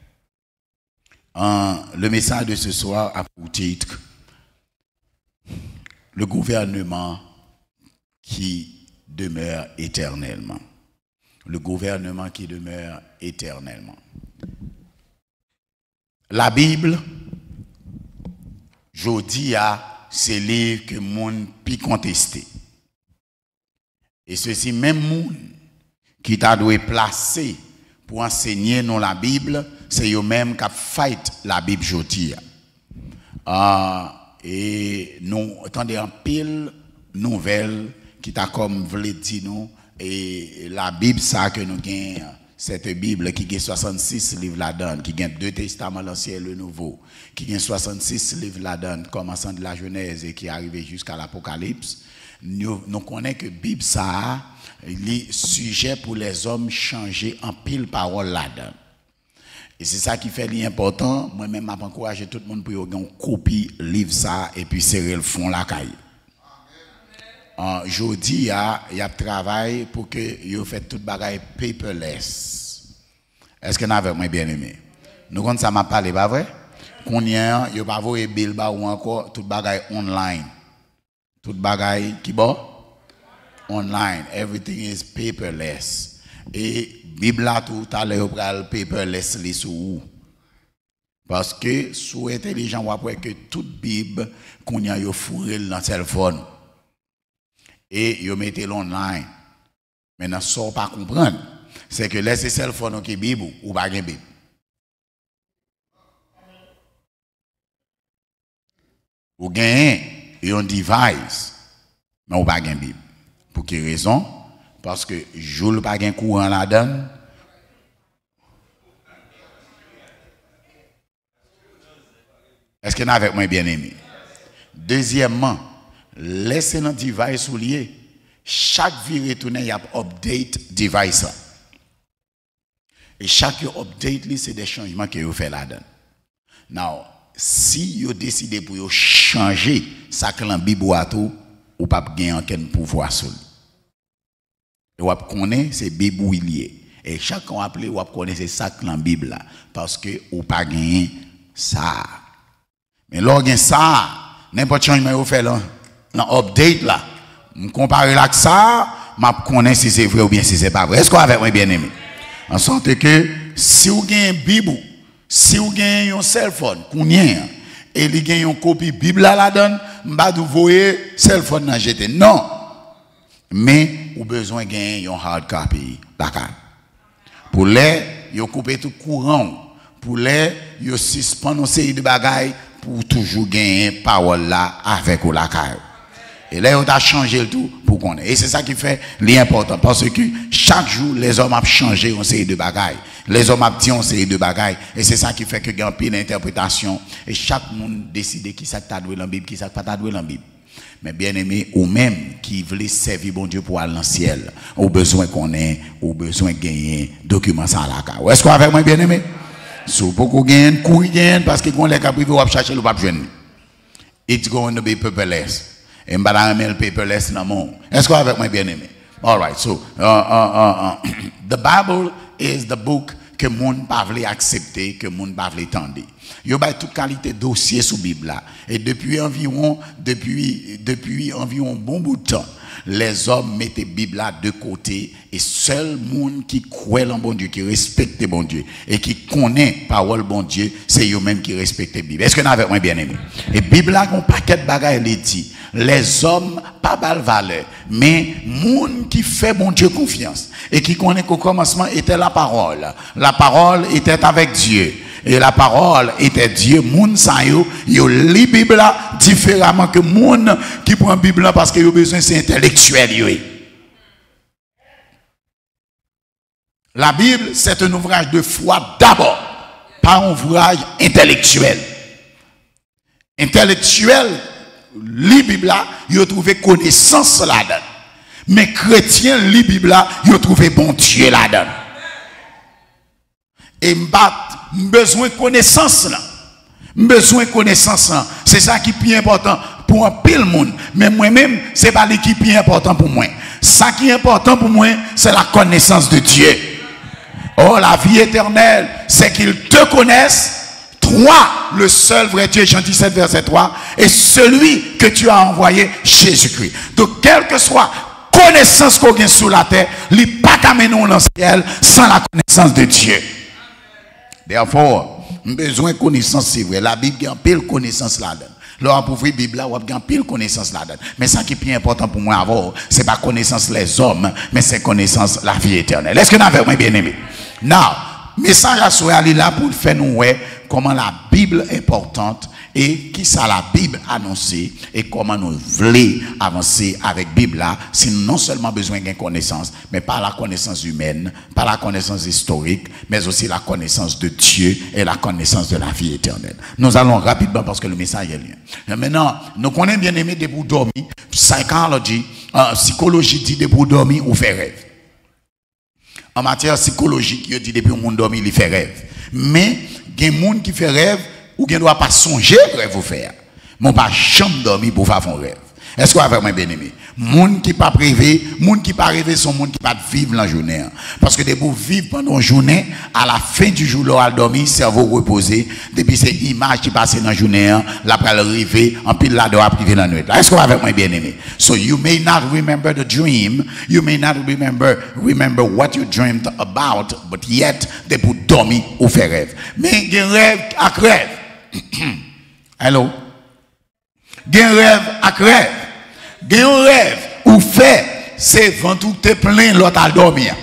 Euh, le message de ce soir a pour titre le gouvernement qui demeure éternellement. Le gouvernement qui demeure éternellement. La Bible, je dis à c'est livre que monde pi contesté. Et ceci même monde qui t'a dû placer pour enseigner nous la Bible, c'est eux même qui fight la Bible jodi. Ah et nous attendez en pile nouvelle qui t'a comme voulait dire nous et la Bible ça que nous gagne cette Bible qui a soixante-six livres là-dedans, qui a deux testaments, l'Ancien et le Nouveau, qui a soixante-six livres là-dedans, commençant de la Genèse et qui est arrivé jusqu'à l'Apocalypse, nous, nous connaissons que la Bible, ça est sujet pour les hommes changer en pile parole là-dedans. Et c'est ça qui fait l'important. Moi-même, je encourage tout le monde pour avoir une copie livre ça et puis serrer le fond la caille. Je dis, il y a travail pour que vous faites tout bagaille paperless. Est-ce que vous avez moi bien aimé? Nous, quand ça m'a parlé, pas vrai? Qu'on y a, il n'y a pas de bill ou encore tout bagaille online. Tout bagaille qui bon? Online. Everything is paperless. Et Bible là, tout à l'heure, vous avez paperless les sous. Parce que, sous intelligent, vous avez que toute Bible qu'on y a, vous fourré dans le téléphone. Et vous mettez l'online. Maintenant, ça ne pas comprendre. C'est que laissez cell phone qui Bible ou pas de Bible. Vous gagnez un device, mais vous pas de Bible. Pour quelle raison? Parce que je n'ai pas de courant là-dedans. Est-ce que vous avez moi bien aimé? Deuxièmement, laissez notre device lié. Chaque vie retournée, il y a un update device. Et chaque update, c'est des changements que vous faites là-dedans. Now, si vous décidez pour changer ça que la Bible ou tout, vous pas gagner aucun pouvoir sur lui. Vous connaissez c'est Bible ou lié. Et chaque fois appelé, vous connaissez ça que la Bible là parce que vous pas gagner ça. Mais lorsque ça, n'importe changement vous fait là, dans update là, me comparer là que ça, m'a connaît si c'est vrai ou bien si c'est pas vrai. Est-ce qu'on avec moi bien aimé? En sorte que si vous avez une Bible, si vous avez un cell phone, et vous avez une copie Bible là-dedans, vous voyez cell phone dans jeter. Non. Mais vous avez besoin de gagner un hard copy. Pour les, vous coupez tout courant. Pour les, vous suspendez une série de bagailles pour toujours gagner parole là avec vous la caille. Et là, vous avez changé le tout pour pour connaître. Et c'est ça qui fait l'important. Parce que chaque jour, les hommes ont changé, on sait de bagailles. Les hommes ont dit, on sait de bagailles. Et c'est ça qui fait que il y a un peu d'interprétation. Et chaque monde décide qui ça t'a doué dans la Bible, qui ça pas t'a doué dans la Bible. Mais bien aimé, ou même qui veut servir bon Dieu pour aller dans le ciel, ou besoin qu'on ait, ou besoin de gagner documents à la carte. Est-ce qu'on avec moi bien aimé? Si vous pouvez gagner, courir parce que quand les cas privés vont chercher le pape jeune. It's going to be paperless. Et m'bala le paperless dans mon. Est-ce qu'on avec moi bien aimé? All right. So, uh, uh, uh, uh, the Bible is the book que moun pa vle accepter, que moun pa vle tendre. Yo bay toute qualité dossier sous Bible là. Et depuis environ depuis depuis environ bon bout de temps, les hommes mettaient Bible là de côté et seul monde qui croit en bon Dieu, qui respecte bon Dieu et qui connaît parole bon Dieu, c'est eux même qui respectent Bible. Est-ce que vous avez moi bien aimé? Et Bible là un paquet de bagages les dit. Les hommes pas bal valeur, mais monde qui fait bon Dieu confiance et qui connaît qu'au commencement était la parole. La parole était avec Dieu. Et la parole était Dieu. Moun sa yo, yo lit Bible là différemment que moun qui prend Bible là parce que yo besoin c'est intellectuel yo. La Bible c'est un ouvrage de foi d'abord, pas un ouvrage intellectuel. Intellectuel, lit Bible là, yo trouvé connaissance là-dedans. Mais chrétien lit Bible là, yo trouvé bon Dieu là-dedans. Et m'bat besoin de connaissance là. Besoin de connaissance là. C'est ça qui est plus important pour un pile monde. Mais moi-même, c'est pas l'équipe qui est important pour moi. Ça qui est important pour moi, c'est la connaissance de Dieu. Oh, la vie éternelle, c'est qu'ils te connaissent, toi, le seul vrai Dieu, Jean dix-sept, verset trois, et celui que tu as envoyé, Jésus-Christ. Donc, quelle que soit connaissance qu'on a sous la terre, il n'y a pas qu'à mener dans le ciel sans la connaissance de Dieu. Therefore, besoin de connaissance, c'est vrai. La Bible a un pile connaissance là-dedans. Lorsque vous ouvrez la Bible, vous avez un pile connaissance là-dedans. Mais ça qui est plus important pour moi avoir, ce n'est pas connaissance les hommes, mais c'est connaissance la vie éternelle. Est-ce que vous avez bien aimé? Now, message à soi là pour faire nous voir comment la Bible est importante et qui ça la Bible annoncée et comment nous voulons avancer avec la Bible là, si nous non seulement besoin d'une connaissance, mais pas la connaissance humaine, pas la connaissance historique, mais aussi la connaissance de Dieu et la connaissance de la vie éternelle. Nous allons rapidement parce que le message est lien. Maintenant, nous connaissons bien aimé des pour dormir, psychologie, euh, psychologie dit des pour dormir ou faire rêve. En matière psychologique, il dit depuis le monde dormi, il fait rêve. Mais il y a des gens qui font rêve ou qui ne doit pas songer rêve vous faire. Mais pas jamais dormir pour faire un rêve. Est-ce que vous avez vraiment bien aimé? Moun qui pas prévé, moun qui pas rêvé sont moun qui pas vivre la journée. Parce que de pour vivre pendant la journée, à la fin du jour, l'on dormi, cerveau reposé, depuis ces images qui passent dans la journée, la pral rêver, en pile là doit priver la nuit. Est-ce que vous avez vraiment bien aimé? So you may not remember the dream, you may not remember remember what you dreamed about, but yet de pour dormir ou faire rêve. Mais il y a un rêve à rêve. Hello? Il y a un rêve à rêve. Il y a un rêve ou fait, c'est quand tout est plein, l'autre à dormir.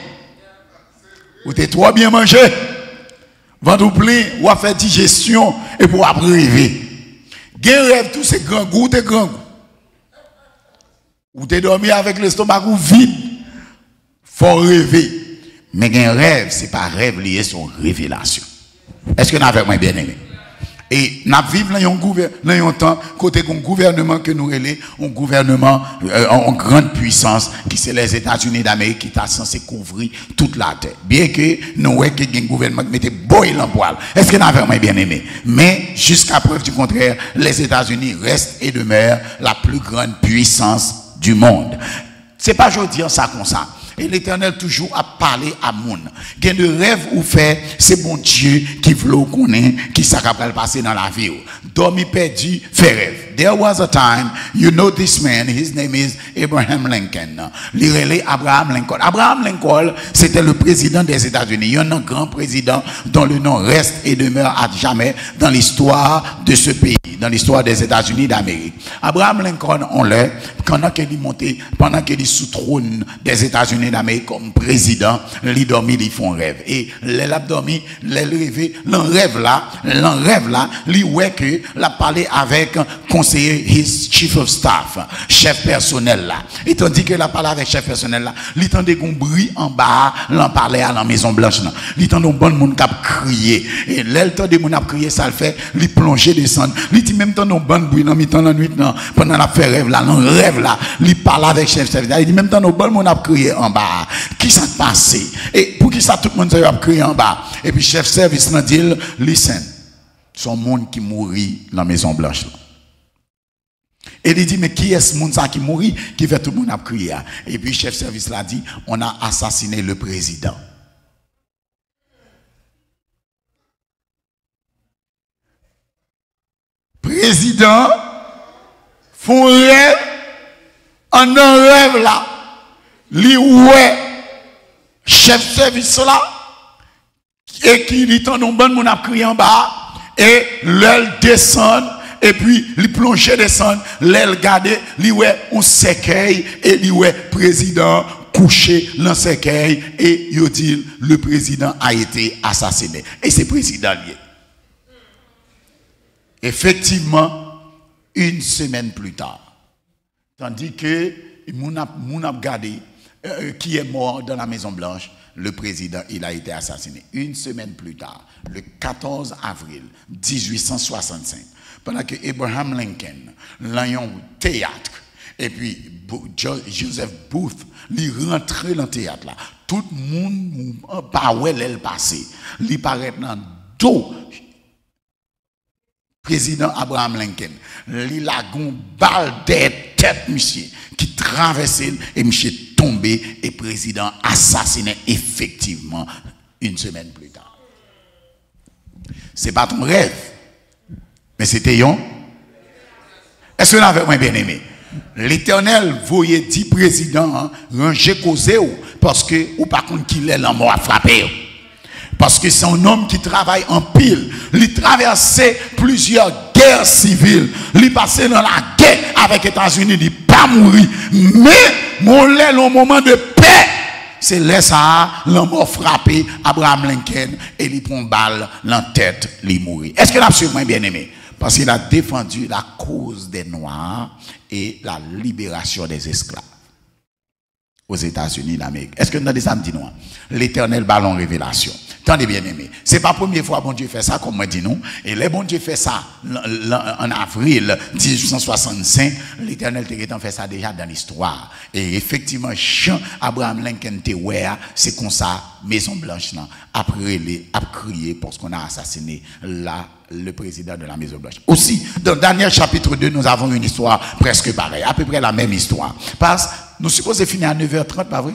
Ou t'es trop bien mangé. Quand tout plein, ou à faire digestion et pour après rêver. Il y a un rêve, tout c'est grand goût, t'es grand goût. Ou t'es dormi avec l'estomac vide. Faut rêver. Mais il y a un rêve, c'est pas rêve lié sur révélation. Est-ce que vous avez bien aimé? Et nous vivons dans un temps, côté un gouvernement que nous relèvons, un gouvernement euh, en grande puissance, qui c'est les États-Unis d'Amérique, qui est censé couvrir toute la terre. Bien que nous voyons qu'il y a un gouvernement qui mettait boil en poil. Est-ce que nous avons bien aimé? Mais jusqu'à preuve du contraire, les États-Unis restent et demeurent la plus grande puissance du monde. C'est pas je dis ça comme ça. Et l'Éternel toujours a parlé à moun. Gain de rêve ou fait, c'est bon Dieu qui veut connaître, qui s'accapelle passer dans la vie. Dormi perdu, fait rêve. There was a time, you know this man, his name is Abraham Lincoln. L'irélé Abraham Lincoln. Abraham Lincoln, c'était le président des États-Unis. Il y a un grand président dont le nom reste et demeure à jamais dans l'histoire de ce pays, dans l'histoire des États-Unis d'Amérique. Abraham Lincoln, on l'a, pendant qu'il est monté, pendant qu'il est sous trône des États-Unis d'Amérique comme président, il dormi, il font rêve. Et les l'a dormi, les levé, l'en rêve là, l'en rêve là, lui ouais que l'a parlé avec conseil conseiller, his chief of staff, chef personnel là. Et tandis que la parle avec chef personnel là, il tendait qu'on bruit en bas, l'en parlait à la Maison Blanche là. Il tendait bon monde qui a crié. Et l'elle tendait mon a crié, ça le fait, il plongeait descendre. Il dit même temps non bon bruit dans mi-temps la nuit non, pendant la fait rêve là, non rêve là, il parle avec chef personnel. Il dit même temps non bon monde a crié en bas. Qui ça passé? Et pour qui ça tout le monde a crié en bas? Et puis chef service n'a dit listen. Son monde qui mourit dans la Maison Blanche là. Et il dit, mais qui est ce monde qui mourit, qui fait tout le monde à crier? Et puis, chef service l'a dit, on a assassiné le président. Président, font rêve, en un rêve là, li ouais, chef service là, et qui dit, ton nom bon, mon a crié en bas, et l'elle descend, et puis, li plonge descend, l'aile garde, li ouais on cercueil, et li ouais président couché dans cercueil, et yo dit le président a été assassiné. Et c'est président lié. Effectivement, une semaine plus tard, tandis que moun ap, moun ap gardé, euh, qui est mort dans la Maison Blanche, le président, il a été assassiné. Une semaine plus tard, le quatorze avril dix-huit cent soixante-cinq, pendant que Abraham Lincoln, l'ayant théâtre, et puis Joseph Booth, il rentrait dans le théâtre là. Tout le monde, par où elle passait, il paraît dans le dos. Président Abraham Lincoln, il a une balle de tête, monsieur, qui traversait et monsieur tombé et président assassiné effectivement une semaine plus tard. Ce n'est pas ton rêve, mais c'était yon. Est-ce que vous avez bien aimé? L'Éternel voyait dit président, hein, ranger causé parce que ou par contre qu'il est la mort à frapper. Parce que c'est un homme qui travaille en pile. Il traversait plusieurs guerres civiles. Il passait dans la guerre avec les États-Unis. Il n'a pas mouru. Mais, mon lait, le moment de paix, c'est là ça, l'homme a frappé Abraham Lincoln et il prend balle dans la tête, il mourit. Est-ce que l'absolument bien aimé? Parce qu'il a défendu la cause des Noirs et la libération des esclaves aux États-Unis d'Amérique. Est-ce que nous avons des samedis noirs? L'éternel ballon révélation. Tendez bien aimé. C'est pas la première fois que bon Dieu fait ça, comme moi dit nous. Et les bon Dieu fait ça en avril dix-huit cent soixante-cinq. L'éternel a fait ça déjà dans l'histoire. Et effectivement, Jean Abraham Lincoln Tewer, c'est comme ça, Maison Blanche, après les a crié parce qu'on a assassiné la, le président de la Maison Blanche. Aussi, dans Daniel chapitre deux, nous avons une histoire presque pareille, à peu près la même histoire. Parce que nous supposons finir à neuf heures trente, pas vrai?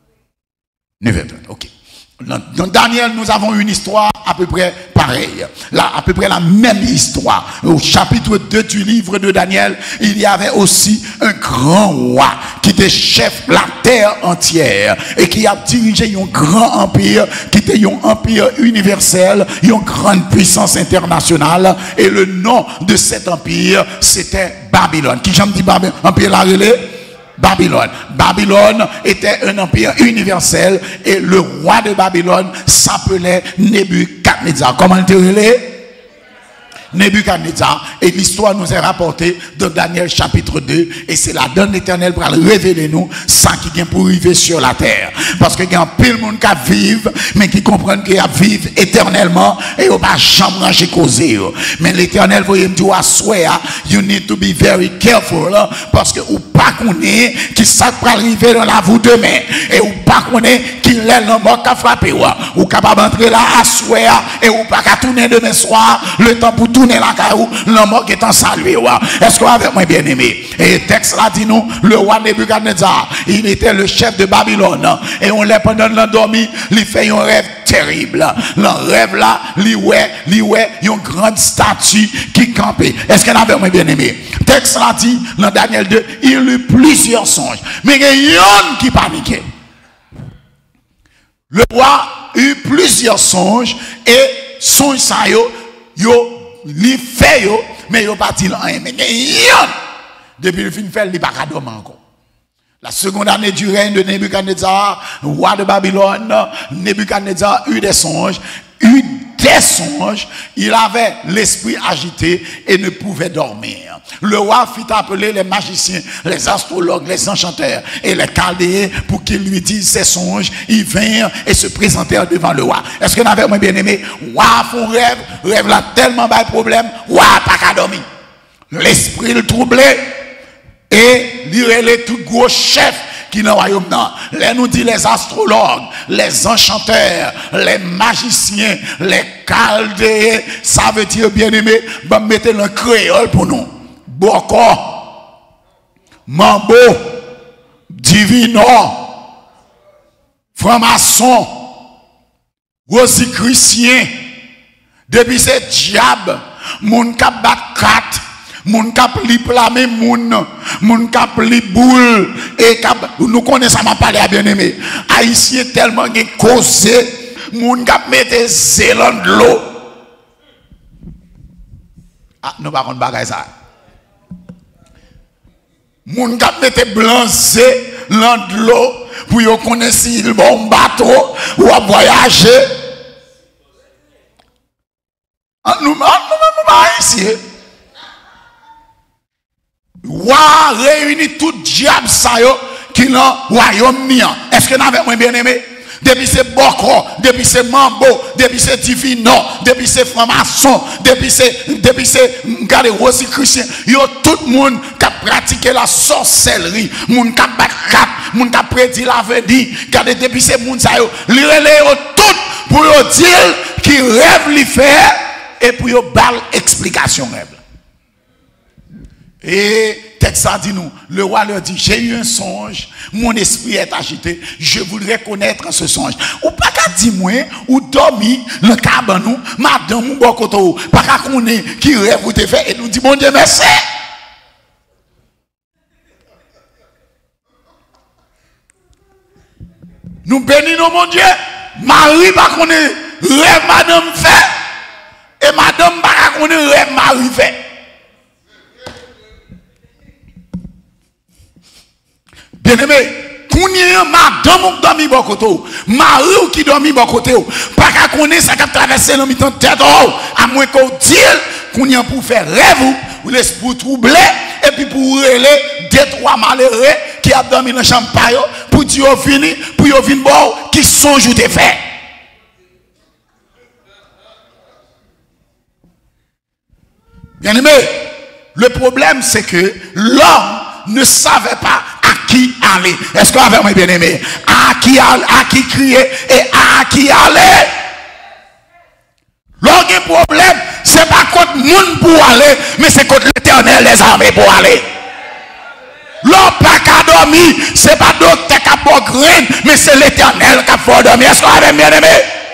neuf heures trente, ok. Dans Daniel, nous avons une histoire à peu près pareille. Là, à peu près la même histoire. Au chapitre deux du livre de Daniel, il y avait aussi un grand roi qui était chef de la terre entière et qui a dirigé un grand empire, qui était un empire universel, une grande puissance internationale. Et le nom de cet empire, c'était Babylone. Qui j'aime dit Babylone? Empire la relais? Babylone. Babylone était un empire universel et le roi de Babylone s'appelait Nebuchadnezzar. Comment il était? Nebuchadnezzar. Et l'histoire nous est rapportée dans Daniel chapitre deux. Et c'est la donne éternelle pour révéler nous ça qui vient pour vivre sur la terre. Parce qu'il y a un pile de monde qui vivent, mais qui comprennent qu'il y a vivre éternellement et on va jamais ranger causer. Mais l'éternel, voyez me dire, I swear, you need to be very careful. Parce que ou pas qu'on est, qui ça peut arriver dans la vous demain. Et ou pas qu'on est, qui l'est le mort qui a frappé. Ou capable d'entrer là, I swear, et ou pas qu'à tourner demain soir, le temps pour tourner la caillou, l'homme qui est en salué. Est-ce que vous avez moi bien aimé? Et le texte là dit nous, le roi Nebuchadnezzar, il était le chef de Babylone. Et on l'a pendant l'endormi, il fait un rêve terrible. Le rêve là, il ouais, il ouais, une grande statue qui campait. Est-ce que vous avez moi bien aimé? Le texte là dit, dans Daniel deux, il eut plusieurs songes. Mais il y a un qui paniquait. Le roi eut plusieurs songes et songes ça yo, yo li fait yo, mais yo pas dit rien. Mais yon, depuis le fin fait, il pas dormir encore. La seconde année du règne de Nebuchadnezzar, roi de Babylone, Nebuchadnezzar eut des songes, eut des songes, il avait l'esprit agité et ne pouvait dormir. Le roi fit appeler les magiciens, les astrologues, les enchanteurs et les chaldéens pour qu'ils lui disent ses songes. Ils vinrent et se présentèrent devant le roi. Est-ce que vous avez bien aimé? Roi font rêve, rêve là tellement de problème, roi pas qu'à dormir. L'esprit le troublé et il les tout gros chefs qui dans le royaume. Les nous dit les astrologues, les enchanteurs, les magiciens, les chaldéens, ça veut dire bien aimé, ben mettez le créole pour nous. Boko, Mambo, Divino, franc-maçon, rosicrucien, depuis ces diables, moun kap bat kat, moun kap li plame moun, moun kap li boule, et kap, nous connaissons ma parler à bien aimé. Haïtien tellement gen causé, moun kap mette zélan de l'eau. Ah, nous pas contre bagay ça. Moun kap mette blanzé l'an de l'eau, pour yon connaître si il bon bateau, ou à voyager. Ah, nous, nous, nous, pas ici. Wa réunit tout diable ça yo qui dans royaume mien. Est-ce que n'avez moi bien aimé? Depuis c'est Boko, depuis c'est Mambo, depuis c'est Divino, depuis c'est franc-maçon, depuis c'est depuis c'est regardez rosicrucien, yo tout le monde qui a pratiqué la sorcellerie, moun qui a battre, moun qui a prédit l'avenir, regardez depuis c'est moun ça yo, li relé yo tout pour yo dire qui rêve li faire et pour yo bal explication rêve. Et texte ça dit nous, le roi leur dit, j'ai eu un songe, mon esprit est agité, je voudrais connaître ce songe. Ou pas qu'à dire moi, ou dormi, le cabanou, madame ou bokoto, pas qu'à connaître qui rêve vous te fait, et nous dit, mon Dieu merci. Nous bénissons mon Dieu, Marie pas connaître rêve madame fait, et madame pas connaître rêve Marie fait. Bien aimé, kounye madame ou dormi bon côté, mari ou qui dormi bon côté, pas qu'à connaître ça qui a traversé dans mi-temps tête à moins qu'on dise kounye pour faire rêve ou l'esprit troublé et puis pour relayer deux trois malheureux qui a dormi dans chambre pour dire fini pour yo vinn bon qui songe ou te fait. Bien aimé, le problème c'est que l'homme ne savait pas à qui aller. Est-ce que vous avez bien aimé? À qui aller, à qui crier et à qui aller. L'autre problème, c'est pas contre le monde pour aller, mais c'est contre l'Éternel les armées pour aller. L'homme pas qu'à dormir, c'est pas d'autre qui a pas grain, mais c'est l'Éternel qui a fait dormir. Est-ce que vous avez bien aimé?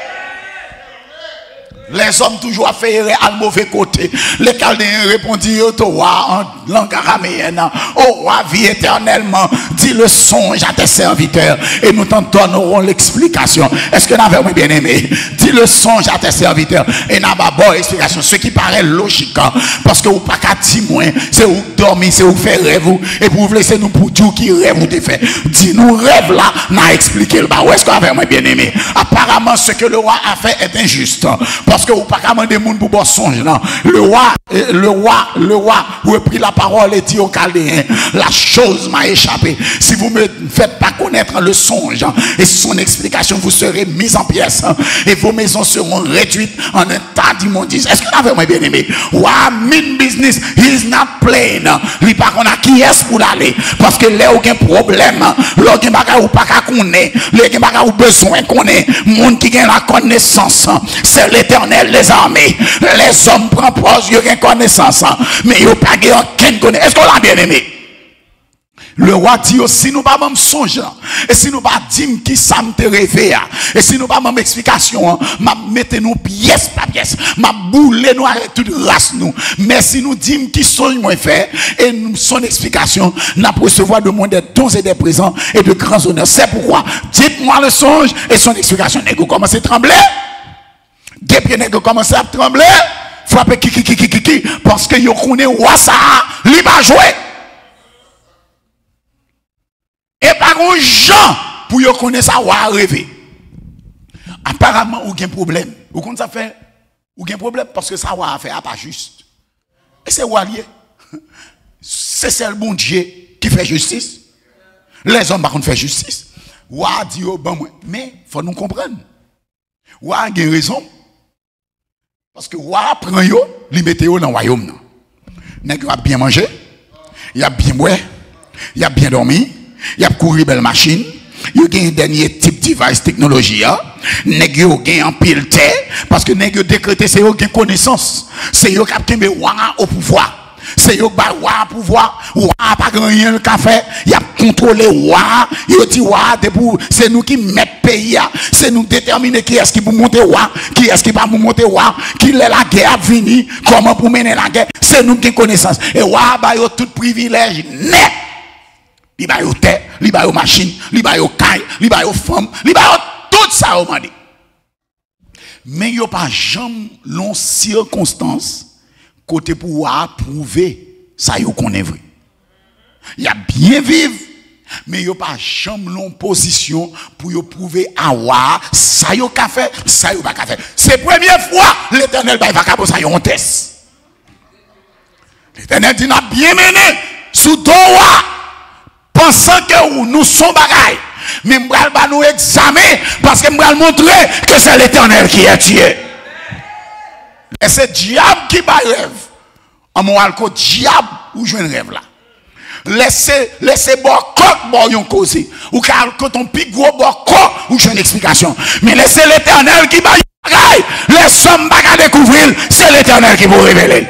Les hommes toujours affairés à le mauvais côté. Les Chaldéens répondirent au roi en langue araméenne. Au roi, vie éternellement, dis le songe à tes serviteurs et nous t'en donnerons l'explication. Est-ce que nous avons bien aimé? Dis le songe à tes serviteurs et nous avons bonne explication. Ce qui paraît logique, parce que vous pas qu'à dire moins, c'est où dormir, c'est où faire rêve. Et pour vous laisser nous pour dire qui rêve vous te fait. Dis-nous rêve là, n'a expliqué le bas. Où est-ce que nous avons bien aimé? Apparemment, ce que le roi a fait est injuste. Parce que vous pas demander monde pour bon songe là. Le roi, le roi, le roi reprit la parole et dit aux Chaldéens, la chose m'a échappé. Si vous me faites pas connaître le songe et son explication, vous serez mis en pièces et vos maisons seront réduites en un tas d'immondices. Est-ce que vous avez bien aimé? Wa mean business is not plain. Lui pas qu'on a qui est pour aller parce que là aucun problème. Là aucun bagage ou pas qu'à connaître, là aucun bagage ou besoin connaître. Monde qui a la connaissance, c'est l'Éternel les armées. Les hommes proposent une connaissance, mais ils n'ont pas aucune connaissance. Est-ce qu'on l'a bien aimé? Le roi dit si nous pas même songe et si nous pas dire qui ça me te rêvé et si nous pas même explication m'a mettez nous pièce par pièce m'a boule nous avec toute race nous mais si nous disons qui songe moi fait et nous son explication n'a recevoir de monde des dons et des présents et de grands honneurs. C'est pourquoi dites-moi le songe et son explication. Et vous commencez à trembler. Depuis que vous commencez à trembler, frappez qui qui qui qui qui parce que vous connaissez roi ça, il va jouer. Et par un gens pour vous connaître ça, vous rêver. Apparemment, aucun problème. Vous connaissez ça fait? Ou un problème parce que ça va faire pas juste. Et c'est Walier. C'est seul bon Dieu qui fait justice. Les hommes par contre font justice. Wa dit bon mais faut nous comprendre. Wa a raison. Parce que Wa prend yo, li mette yo dans royaume. Nèg yo a bien mangé, il a bien boire, il a bien dormi, il a couru belle machine. Yo gen dernier type device technologie hein. Nèg yo gen en pile terre parce que nèg yo décrété c'est yo gen connaissance. C'est yo qui kembe Wa au pouvoir. C'est yo ba Wa pouvoir, Wa pas grand rien le café, il a contrôlé Wa, il dit Wa pour c'est nous qui met pays, c'est nous déterminer qui est-ce qui pour monter Wa, qui est-ce qui va pour monter Wa, qui est la guerre venir, comment pour mener la guerre, c'est nous qui connaissance et Wa ba yo tout privilège net. Li ba yo terre, li ba yo machine, li ba yo caille, li ba yo femme, li ba yo tout ça au mandi. Mais yo pas jamais long circonstance côté pour prouver ça yo connaît vrai. Il a bien vivre mais yo pas jamais long position pour yo prouver à wa ça yo ka fait, ça yo pas ka fait. C'est première fois l'Éternel va ka pour ça yo test. L'Éternel dit n'a bien mené sous doa pensant que nous sommes bagaille mais m'bral ba nous examiner parce que m'bral montrer que c'est l'Éternel qui est Dieu. Et c'est diable qui bat rêve. En moral que diable ou je rêve là. Laissez laissez bon coq bon yon cause ou car quand on pique gros bon coq ou j'ai une explication. Mais laissez l'Éternel qui bat bagaille. Les hommes baga découvrir, c'est l'Éternel qui vous révéler.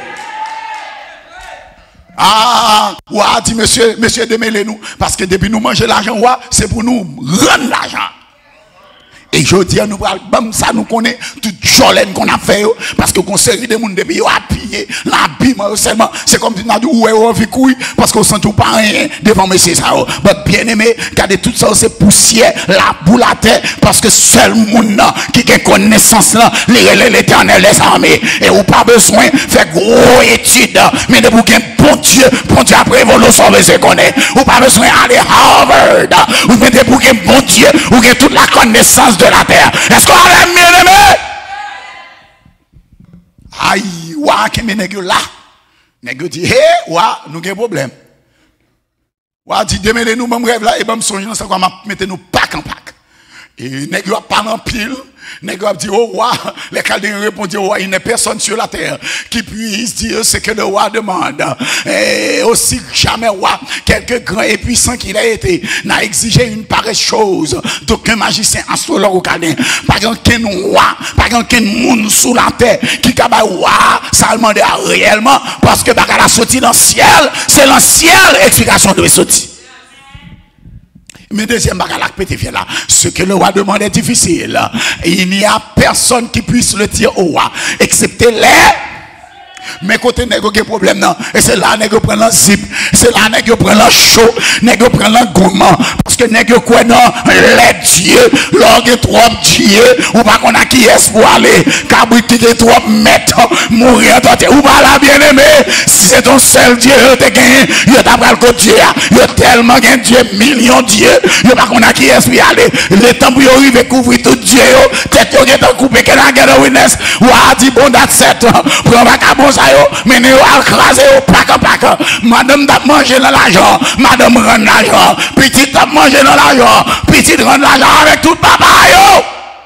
Ah, ouah, dit monsieur, monsieur démêlez-nous. Parce que depuis nous manger l'argent, ouah, c'est pour nous rendre l'argent. Et je dis à nous, ça nous connaît, tout jolène qu'on a fait, parce que qu'on série de monde depuis, on a pillé, l'habillement seulement, c'est comme si on a dit, ouais, on vit couille, parce qu'on sent tout pas rien devant monsieur ça. Mais bien aimé, regardez tout ça, c'est poussière, la boule à terre, parce que seul monde qui a connaissance là, l'Éternel les armées, et ou pas besoin de faire gros études, mais de bouquin, bon Dieu, bon Dieu après, vous le savez, c'est qu'on est, ou pas besoin d'aller à Harvard, ou mettez bouquin, bon Dieu, ou que toute la connaissance de la terre. Est-ce qu'on a bien aimé? Aïe, ouah, qui me nègre là. Nègre dit, hé, ouah, nous avons un problème. Ouah, dit, démêlez-nous, même rêve là, et ben, songe, ça va mettre nous pack en pack. Et nègre pas en pile. Nègre dit, oh roi, les Chaldéens répondent, oh roi, il n'est personne sur la terre qui puisse dire ce que le roi demande. Et aussi jamais roi, quelque grand et puissant qu'il a été, n'a exigé une pareille chose d'aucun magicien, astrologue ou Chaldéen. Par exemple, qu'un roi, par exemple, qu'un monde sous la terre, qui a roi, ça demande réellement, parce que bah, la sortie dans le ciel, c'est dans le ciel, explication de la sortie. Mais deuxième bagage pété là, ce que le roi demande est difficile. Il n'y a personne qui puisse le dire au roi, excepté les. Mais côté nègre qui problème non, et c'est là nègre prend le zip, c'est là nègre prend le chaud, nègre prend le gourmand, parce que nègre quoi non, les dieux, l'orgue trop dieu, ou pas qu'on a qui est pour aller, cabri qui est trop mettre, mourir toi ou pas la bien aimé, si c'est ton seul dieu te gagné, il t'a pris le dieu, il tellement gain dieu, millions de dieux, il pas qu'on a qui est pour aller, le temps pour arriver couvrir tout dieu, tête yo est coupé que la guerre witness, ou a dit bon date sept, prends pas cabon mais nous allons craser au plaque en plaque. Madame t'a mangé dans l'argent, madame rend l'argent, petite t'a mangé dans l'argent, petite rend l'argent avec tout papa yo.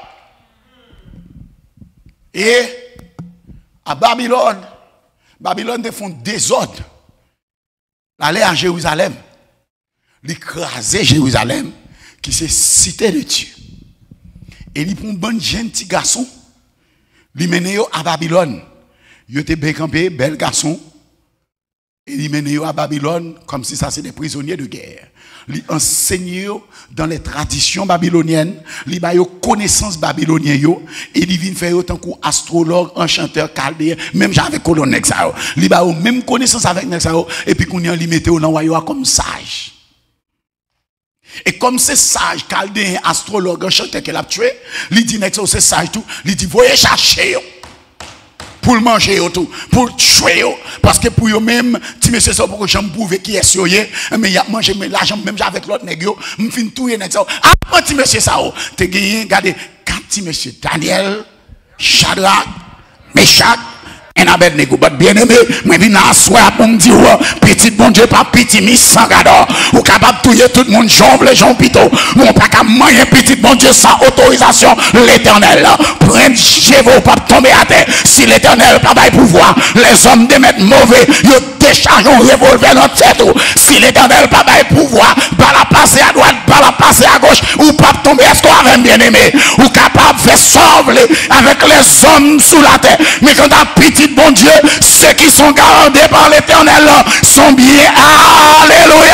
Et à Babylone, Babylone te font désordre. Aller à Jérusalem, l'écraser Jérusalem, qui c'est cité de Dieu. Et il prend un bon jeune petit garçon, il mène à Babylone. Il était bien campé, bel garçon. Et il mène à Babylone comme si ça c'est des prisonniers de guerre. Il enseigne dans les traditions babyloniennes, il a connaissance babylonienne et il vient faire autant qu'astrologue, enchanteur, chaldéen, même avec colonne ça. Il a même connaissance avec ça et puis qu'on y a limité au royaume comme sage. Et comme c'est sage, chaldéen, astrologue, enchanteur qu'elle a tué, il dit que c'est sage tout, il dit voyez chercher pour le manger tout, pour le tuer parce que pour eux même, si monsieur ça pour que j'aime prouver qui est soyé, mais il a mangé l'argent même avec l'autre nègre, me fin tout et net ça. Après si monsieur ça, tu gagné, regardez, quand si monsieur Daniel, Shadrach, Meshach et Abednego. Bien aimé, moi je viens à soir pour me dire, petit bon Dieu, pas petit mis sans gador. Ou capable de tuer tout le monde, jambe les gens pito. Mon pas qu'à moyen petit bon Dieu sans autorisation, l'éternel. Prendre chevaux, pas tomber à terre. Si l'éternel pas de pouvoir, les hommes de mettre mauvais, ils déchargent un revolver dans tête. Si l'éternel pas de pouvoir, pas la passer à droite, pas la passer à gauche, ou pas tomber, est-ce qu'on a bien aimé? Ou capable de faire sauver avec les hommes sous la terre. Mais quand un petit bon Dieu, ceux qui sont gardés par l'éternel sont bien. Alléluia.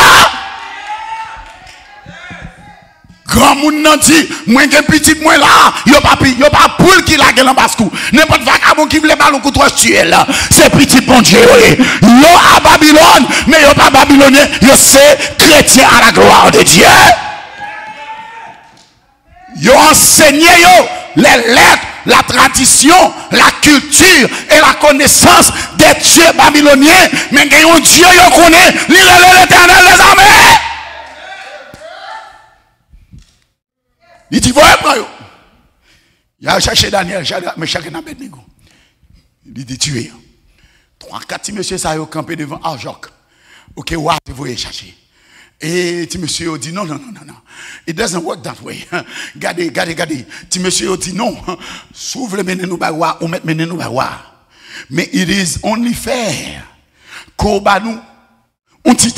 Grand monde nan dit, moi que petit moi là, yo pas yo pas poule qui la gueule en bascou. N'importe vagabond qui veut ballon contre tuer là. C'est petit bon Dieu. Yo à Babylone, mais yo pas babylonien, yo c'est chrétien à la gloire de Dieu. Yo enseigné yo les lettres, la tradition, la culture et la connaissance des dieux babyloniens, mais il y a un Dieu yo connaît, l'éternel des armées. Il dit, voyez moi, il a cherché Daniel, mais chacun n'a pas de négo. Il dit, tuer. Trois, quatre messieurs, ça a campé devant Arjok. Ok, ouais, vous voyez chercher. Et petit monsieur a dit, non, non, non, non, non. It doesn't work that way. Regardez, regardez, regardez. Petit monsieur a dit, non. S'ouvre le menenou bawa, ou mettre menenou bawa. Mais it is only fair. Kobanou, on titan.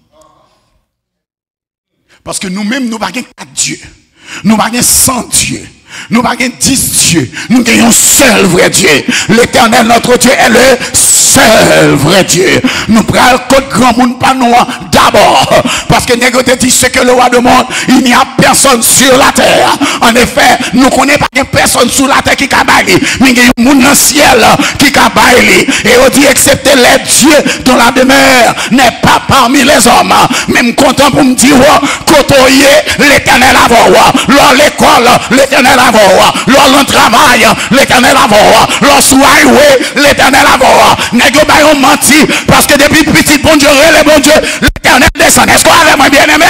Parce que nous-mêmes, nous n'avons pas Dieu. Nous n'avons cent dieux. Nous n'avons dix dieux. Nous avons un seul vrai Dieu. L'éternel, notre Dieu, est le seul vrai Dieu. Nous prenons le grand monde pas nous d'abord. Parce que nous avons dit ce que le roi demande, il n'y a personne sur la terre. En effet, nous ne connaissons pas personne sur la terre qui a baillé. Mais il y a un monde dans le ciel qui a baillé. Et on dit, excepté les dieux dont la demeure n'est pas parmi les hommes. Même content pour me dire, côtoyer l'éternel avant. Lors l'école, l'éternel avant. Lors le travail, l'éternel avant. Lors soirée, l'éternel avant. N'est-ce pas menti parce que depuis petit bon Dieu, le bon Dieu, l'éternel descend. Est-ce qu'on avait moins bien aimé?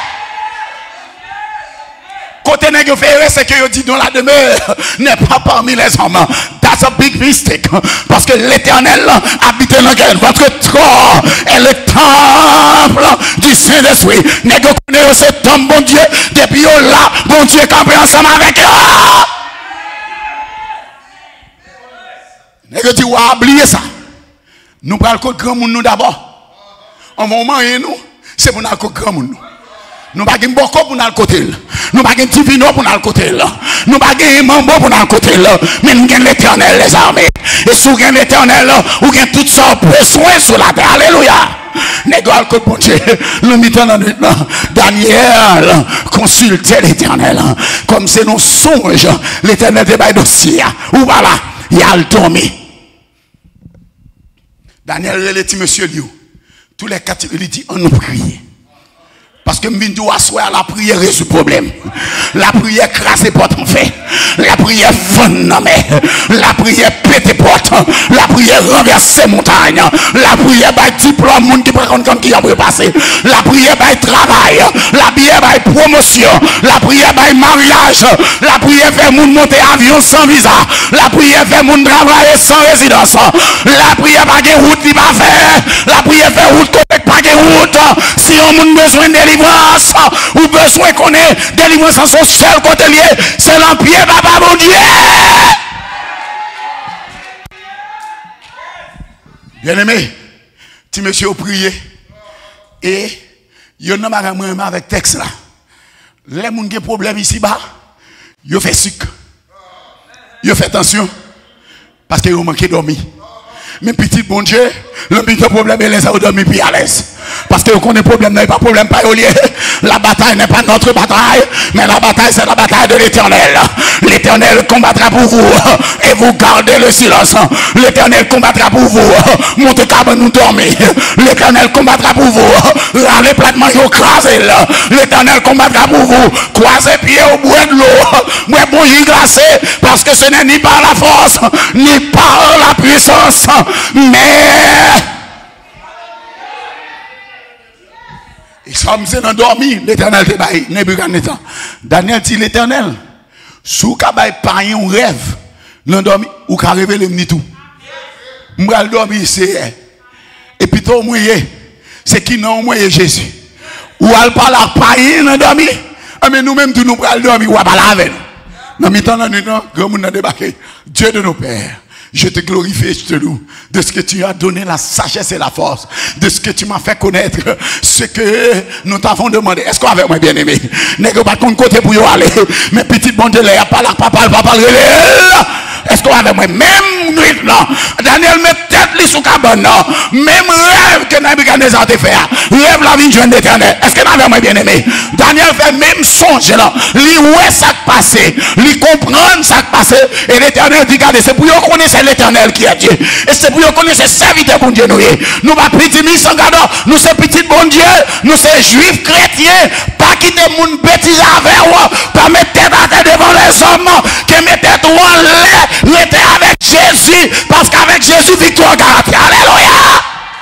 Côté nègre fait, c'est que dit dans la demeure n'est pas parmi les hommes. That's a big mistake. Parce que l'éternel habite dans quel votre corps est le temple du Saint-Esprit. Nègre connaît ce temple, bon Dieu, depuis là, bon Dieu campé ensemble avec eux. Nègre dit, ouais, oubliez ça. Nous parlons de grand monde d'abord. En moment et nous, c'est pour nous grand monde. Nous n'avons pas de boko pour nous côté. Nous n'avons pas de divino pour nous côté. Nous n'avons pas de mambo pour nous côté. Mais nous avons l'éternel, les armées. Et si vous avez l'éternel, vous avez toutes sortes de besoins sur la terre. Alléluia. Négal que bon Dieu, le mi-temps dans nuit, Daniel consultait l'éternel. Comme c'est nos songes, l'éternel est dans le dossier. Ou voilà, il y a le dormi. Daniel, le petit monsieur Liu, tous les quatre, il dit, on nous prie. Parce que Mbindou a soir la prière résout le problème. La prière crasse les portes en fait. La prière fonde non mais. La prière pète les portes. La prière renverse les montagnes. La prière baille diplôme, monde qui prend comme qui a passé. La prière baille travail. La prière baille promotion. La prière baille mariage. La prière fait monde monter avion sans visa. La prière fait monde travailler sans résidence. La prière pas de route qui va faire. La prière fait route côté pas de route. Si on a besoin de ou besoin qu'on ait délivrance en social côté lié, c'est l'empire papa mon Dieu. Bien aimé, petit monsieur a prié et il y a un avec texte là. Les gens qui ont des problèmes ici bas, ils fait sucre. Ils fait attention parce qu'ils ont manqué de dormir. Mais petit bon Dieu, le but de problème est les dormir plus à l'aise. Parce que vous connaissez le problème, n'est pas problème pas au lieu. La bataille n'est pas notre bataille, mais la bataille c'est la bataille de l'éternel. L'éternel combattra pour vous et vous gardez le silence. L'éternel combattra pour vous. Montez cabane nous dormir. L'éternel combattra pour vous. Râlez platement et crasez. L'éternel combattra pour vous. Croisez pied au bout de l'eau. Moi bon y glacé parce que ce n'est ni par la force, ni par la puissance, mais et comme c'est endormi, l'éternel te baille, Daniel dit l'éternel, sous kabay pas un rêve, L'endormi, ou qu'à révéler me tout. M'bral dormi c'est et puis toi moyen c'est qui non moyen Jésus. Ou al pas la païen l'endormi, mais nous-mêmes tout nous pral dormi ou pas la avec. Dans mi temps dans nous grand monde débarqué. Dieu de nos pères, je te glorifie et je te loue de ce que tu as donné la sagesse et la force, de ce que tu m'as fait connaître, ce que nous t'avons demandé. Est-ce qu'on avait moi bien aimé? N'est-ce pas de côté pour y aller? Mais petit bon Dieu, il n'y a pas la papa, le papa, le est-ce qu'on avait moi même nuit là? Daniel met tête li sous cabane là. Même rêve que Nabucodonosor a fait. Rêve la vie de l'éternel. Est-ce qu'on avait moi bien aimé? Daniel fait même songe là. Li ouais ça qui passé. Li comprendre ça qui passé. Et l'éternel dit regardez, c'est pour vous connaître l'éternel qui est Dieu. Et c'est pour vous connaître ce serviteur pour Dieu nous. Nous pas petit mis sans gardant. Nous c'est petit bon Dieu. Nous c'est juifs chrétiens. Pas quitter mon bêtise avec vous. Pas mettre tête à tête devant les hommes. Qui mettent tête en l'air. Restez avec Jésus, parce qu'avec Jésus, victoire garantie. Alléluia!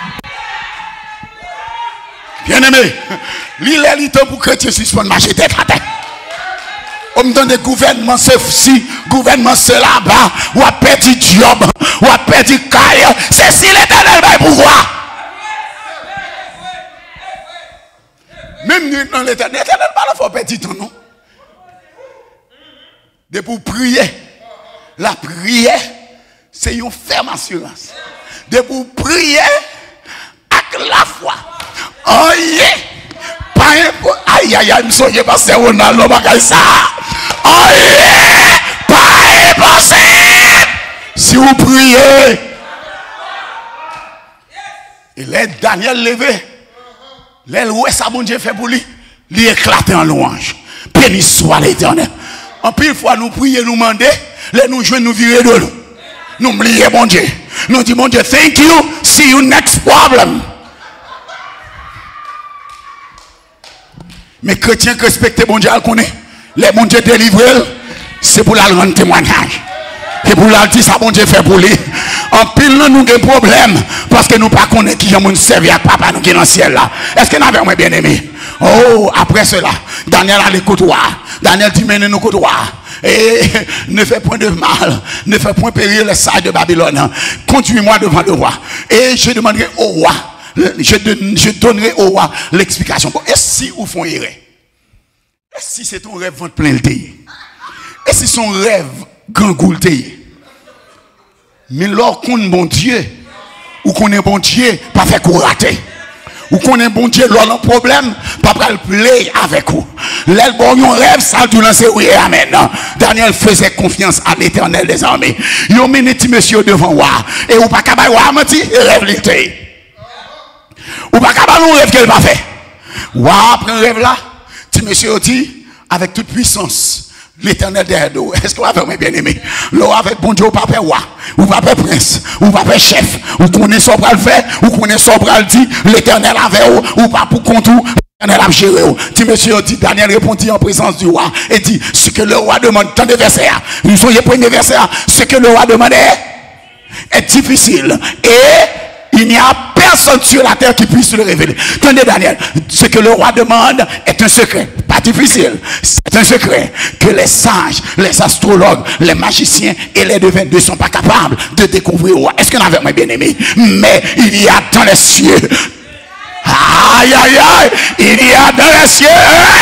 Bien aimé, l'île est temps pour chrétien suspendre marcher tête à tête. On me donne des gouvernements, c'est ci, gouvernement c'est là-bas, ou à perdu job, ou à perdu caille. C'est si l'éternel va pouvoir. Même nous, dans l'éternel, l'éternel pas la fois perdu ton nom. De pour prier. La prière, c'est une ferme assurance. De vous prier avec la foi. Oh yeah! Pas aïe aïe aïe, je me souviens pas c'est Ronaldo bagay ça. Oh yeah! Pas impossible! Si vous priez. Et là, Daniel levé. Là, où est-ce que mon Dieu fait pour lui? Il éclate en louange. Béni soit l'Éternel. En pile fois, nous prions, nous demander. Là, nous jouons, nous virer de nous. Nous oublions, mon Dieu. Nous disons, mon Dieu, thank you. See you next problem. Mais chrétiens qui respectent mon Dieu, connaît. Les mon Dieu délivré, c'est pour la rendre témoignage. Et pour la dire ça, mon Dieu fait pour lui. En pile, nous avons des problèmes. Parce que nous ne connaissons pas qui nous servir à papa nous qui est dans le ciel là. Est-ce que nous avons bien aimé? Oh, après cela, Daniel a l'écoute. Daniel dit, menez nous côté. Et ne fais point de mal, ne fais point périr les sages de Babylone. Conduis-moi devant le roi. Et je demanderai au roi, je, je donnerai au roi l'explication. Bon, et si vous font erreur? Et si c'est ton rêve ventre plein le thé? Et si son rêve grand goût le thé? Mais lorsqu'on est bon Dieu, ou qu'on est bon Dieu, pas fait qu'on rate. Ou qu'on est bon Dieu, l'on a un problème, pas le play avec vous. L'elle bon yon rêve, ça tout lancer oui et amen. Daniel faisait confiance à l'Éternel des armées. Yon mené ti monsieur devant roi. Et ou pas kabay roi menti, rêve l'été. Ou pas kabay nous rêve qu'elle va faire. Roi après rêve là, ti monsieur dit, avec toute puissance. L'Éternel derrière nous. Est-ce que vous avez bien aimé? L'eau avec bon Dieu, ou pas roi, ou pas prince, ou pas chef, ou connaissez ce qu'on le fait, ou connaissez ce qu'on le dit, l'Éternel avec vous, ou pas pour compte ou, l'Éternel a géré. Si monsieur dit, Daniel répondit en présence du roi, et dit, ce que le roi demande, tant de versets, nous sommes les premiers versets, ce que le roi demandait est difficile. Et il n'y a personne sur la terre qui puisse le révéler. Tenez Daniel, ce que le roi demande est un secret, pas difficile. C'est un secret que les sages, les astrologues, les magiciens et les devins ne sont pas capables de découvrir. Est-ce qu'on avait bien aimé? Mais il y a dans les cieux. Aïe aïe aïe, il y a dans les cieux.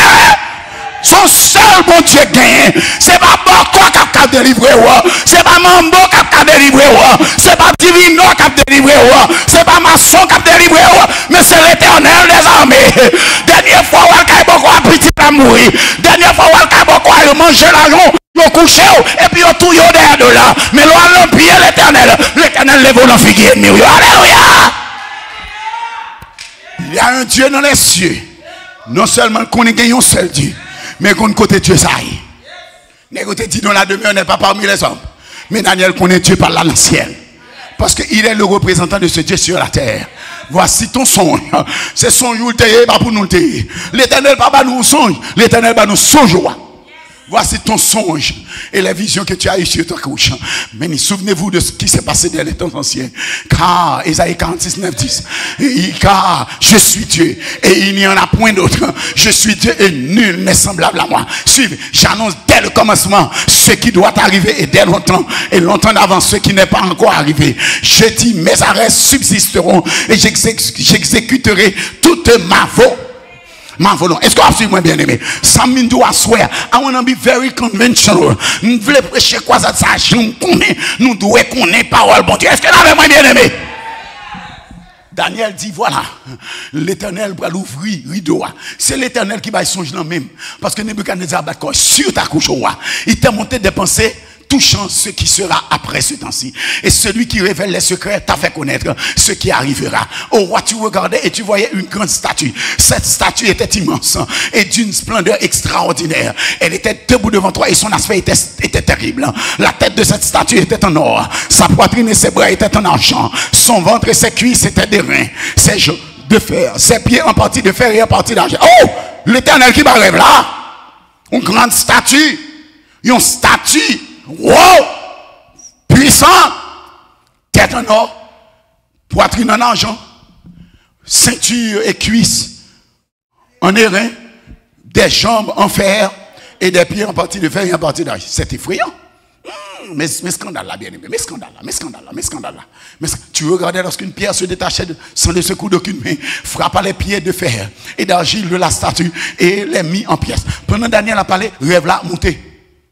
Son seul bon Dieu gagne. C'est pas Boko qui a délivré. C'est pas Mambo qui a délivré. C'est pas Divino qui a délivré. C'est pas Maçon qui a délivré. Mais c'est l'Éternel des armées. Dernière fois, il y a beaucoup de petits à mourir. Dernière fois, il y a beaucoup de manger l'argent. Ils couché et puis ils tout derrière de là. Mais l'on a pied l'Éternel. L'Éternel lève dans figuier. Alléluia. Il y a un Dieu dans les cieux. Non seulement qu'on est gagné un seul Dieu. Mais qu'on côté Dieu ça y est. Côté dit dans la demeure n'est pas parmi les hommes. Mais Daniel connaît Dieu par là dans le ciel. Parce qu'il est le représentant de ce Dieu sur la terre. Voici ton songe. C'est son jour pas pour nous le. L'Éternel pas nous songe. L'Éternel va nous songe. Voici ton songe et les visions que tu as eues sur ta couche. Mais souvenez-vous de ce qui s'est passé dans les temps anciens. Car, Ésaïe quarante-six, neuf, dix. Car je suis Dieu et il n'y en a point d'autre. Je suis Dieu et nul n'est semblable à moi. Suivez, j'annonce dès le commencement ce qui doit arriver et dès longtemps. Et longtemps d'avance ce qui n'est pas encore arrivé. Je dis, mes arrêts subsisteront et j'exécuterai toute ma volonté. Est-ce que vous avez bien aimé? Something to swear. I want to be very conventional. Nous voulons prêcher quoi ça? Nous connaissons, nous devons connaître parole bon Dieu. Est-ce que vous avez bien aimé? Daniel dit voilà, l'Éternel va l'ouvrir rideau. C'est l'Éternel qui va y songer dans même. Parce que Nebuchadnezzar bat quoi sur ta couche au roi. Il t'a monté des pensées touchant ce qui sera après ce temps-ci. Et celui qui révèle les secrets t'a fait connaître ce qui arrivera. Au roi, tu regardais et tu voyais une grande statue. Cette statue était immense et d'une splendeur extraordinaire. Elle était debout devant toi et son aspect était, était terrible. La tête de cette statue était en or. Sa poitrine et ses bras étaient en argent. Son ventre et ses cuisses étaient des reins. Ses jambes de fer. Ses pieds en partie de fer et en partie d'argent. Oh! L'Éternel qui m'arrive là. Une grande statue. Une statue. Wow! Puissant! Tête en or, poitrine en argent, ceinture et cuisses en airain, des jambes en fer et des pieds en partie de fer et en partie d'argent. C'est effrayant. Mmh, mais, mais scandale là, bien aimé, mais scandale là, mais scandale là, mais scandale là. Mais, tu regardais lorsqu'une pierre se détachait de, sans le secours d'aucune main, frappa les pieds de fer et d'argile de la statue et les mit en pièces. Pendant Daniel a parlé, rêve là, monté.